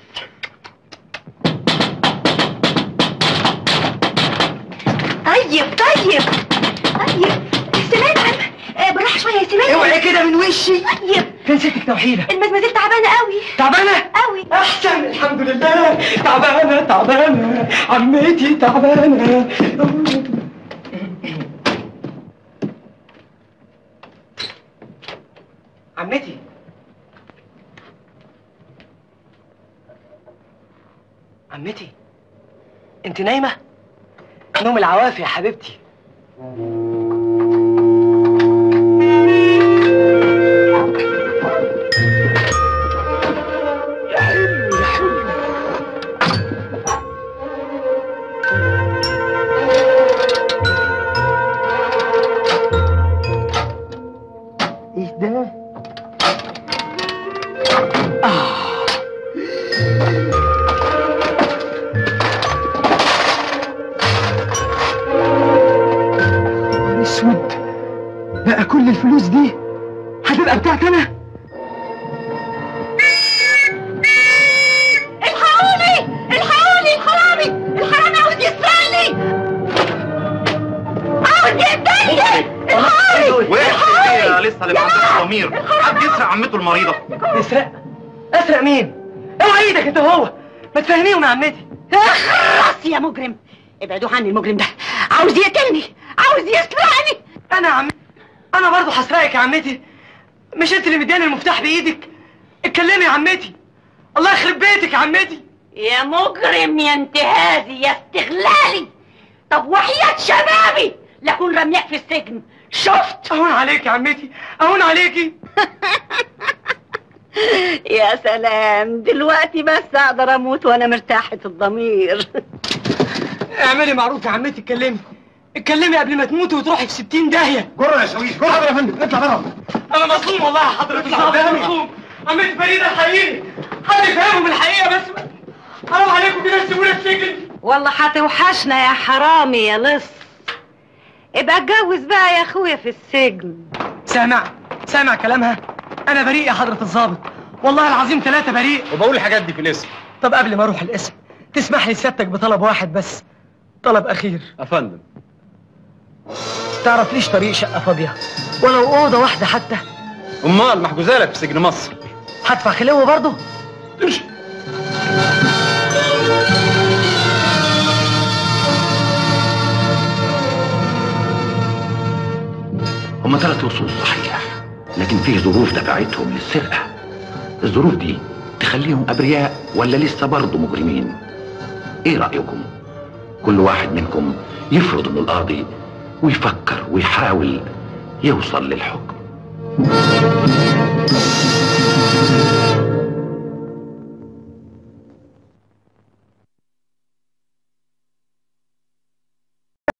طيب طيب طيب سمعت عن آه بالراحه شويه يا سمعت. اوعي كده من وشي. طيب فين ستك توحيده؟ المزمزيل تعبانه قوي. تعبانه؟ قوي. احسن الحمد لله. تعبانه تعبانه عمتي تعبانه. عمتي عمتي انت نايمه؟ نوم العوافي يا حبيبتي. يا حلو يا حلو. ايه ده؟ آه. اسود، بقى كل الفلوس دي هتبقى بتاعتي انا؟ الحقوني الحقوني، الحرامي الحرامي عاوز يسرقني، عاوز يقتلني. الحقوني وين لسه اللي ما عندوش ضمير؟ حد يسرق عمته المريضه. يسرق؟ اسرق مين؟ اوعى ايدك انت وهو، ما تفهميهم يا عمتي. اخرس يا مجرم، ابعدوا عني. المجرم ده عاوز يقتلني، عاوز يسرقني. انا يا عمتي، انا برضه هسرقك يا عمتي. مش انت اللي مدياني المفتاح بايدك؟ اتكلمي يا عمتي، الله يخرب بيتك يا عمتي. يا مجرم يا انتهازي يا استغلالي، طب وحياة شبابي لكون رمياك في السجن. شفت؟ اهون عليك يا عمتي، اهون عليكي. يا سلام، دلوقتي بس اقدر اموت وانا مرتاحة الضمير. اعملي معروف يا عمتي، اتكلمي اتكلمي قبل ما تموتي وتروحي في ستين داهية. جرة يا شويش، جرة يا فندم، اطلع بره. انا مظلوم والله يا حضرة الضابط، انا مظلوم. عمتي فريدة الحقيقي، حد يفهمهم الحقيقة بس. حرام عليكم كده تسيبونا السجن. والله هتوحشنا يا حرامي يا لص. ابقى اتجوز بقى يا اخويا في السجن. سامع سامع كلامها؟ انا بريء يا حضرة الضابط، والله العظيم ثلاثة بريء. وبقول الحاجات دي في الاسم. طب قبل ما اروح الاسم تسمح لي سيادتك بطلب واحد بس، طلب اخير. افندم. تعرف ليش طريق شقة فاضية ولو اوضة واحدة حتى؟ امال محجوزة لك في سجن مصر. هدفع خلوه برضه؟ هما ثلاث لصوص صحيح، لكن فيه ظروف دفعتهم للسرقة. الظروف دي تخليهم أبرياء ولا لسه برضه مجرمين؟ إيه رأيكم؟ كل واحد منكم يفرض إنه القاضي ويفكر ويحاول يوصل للحكم.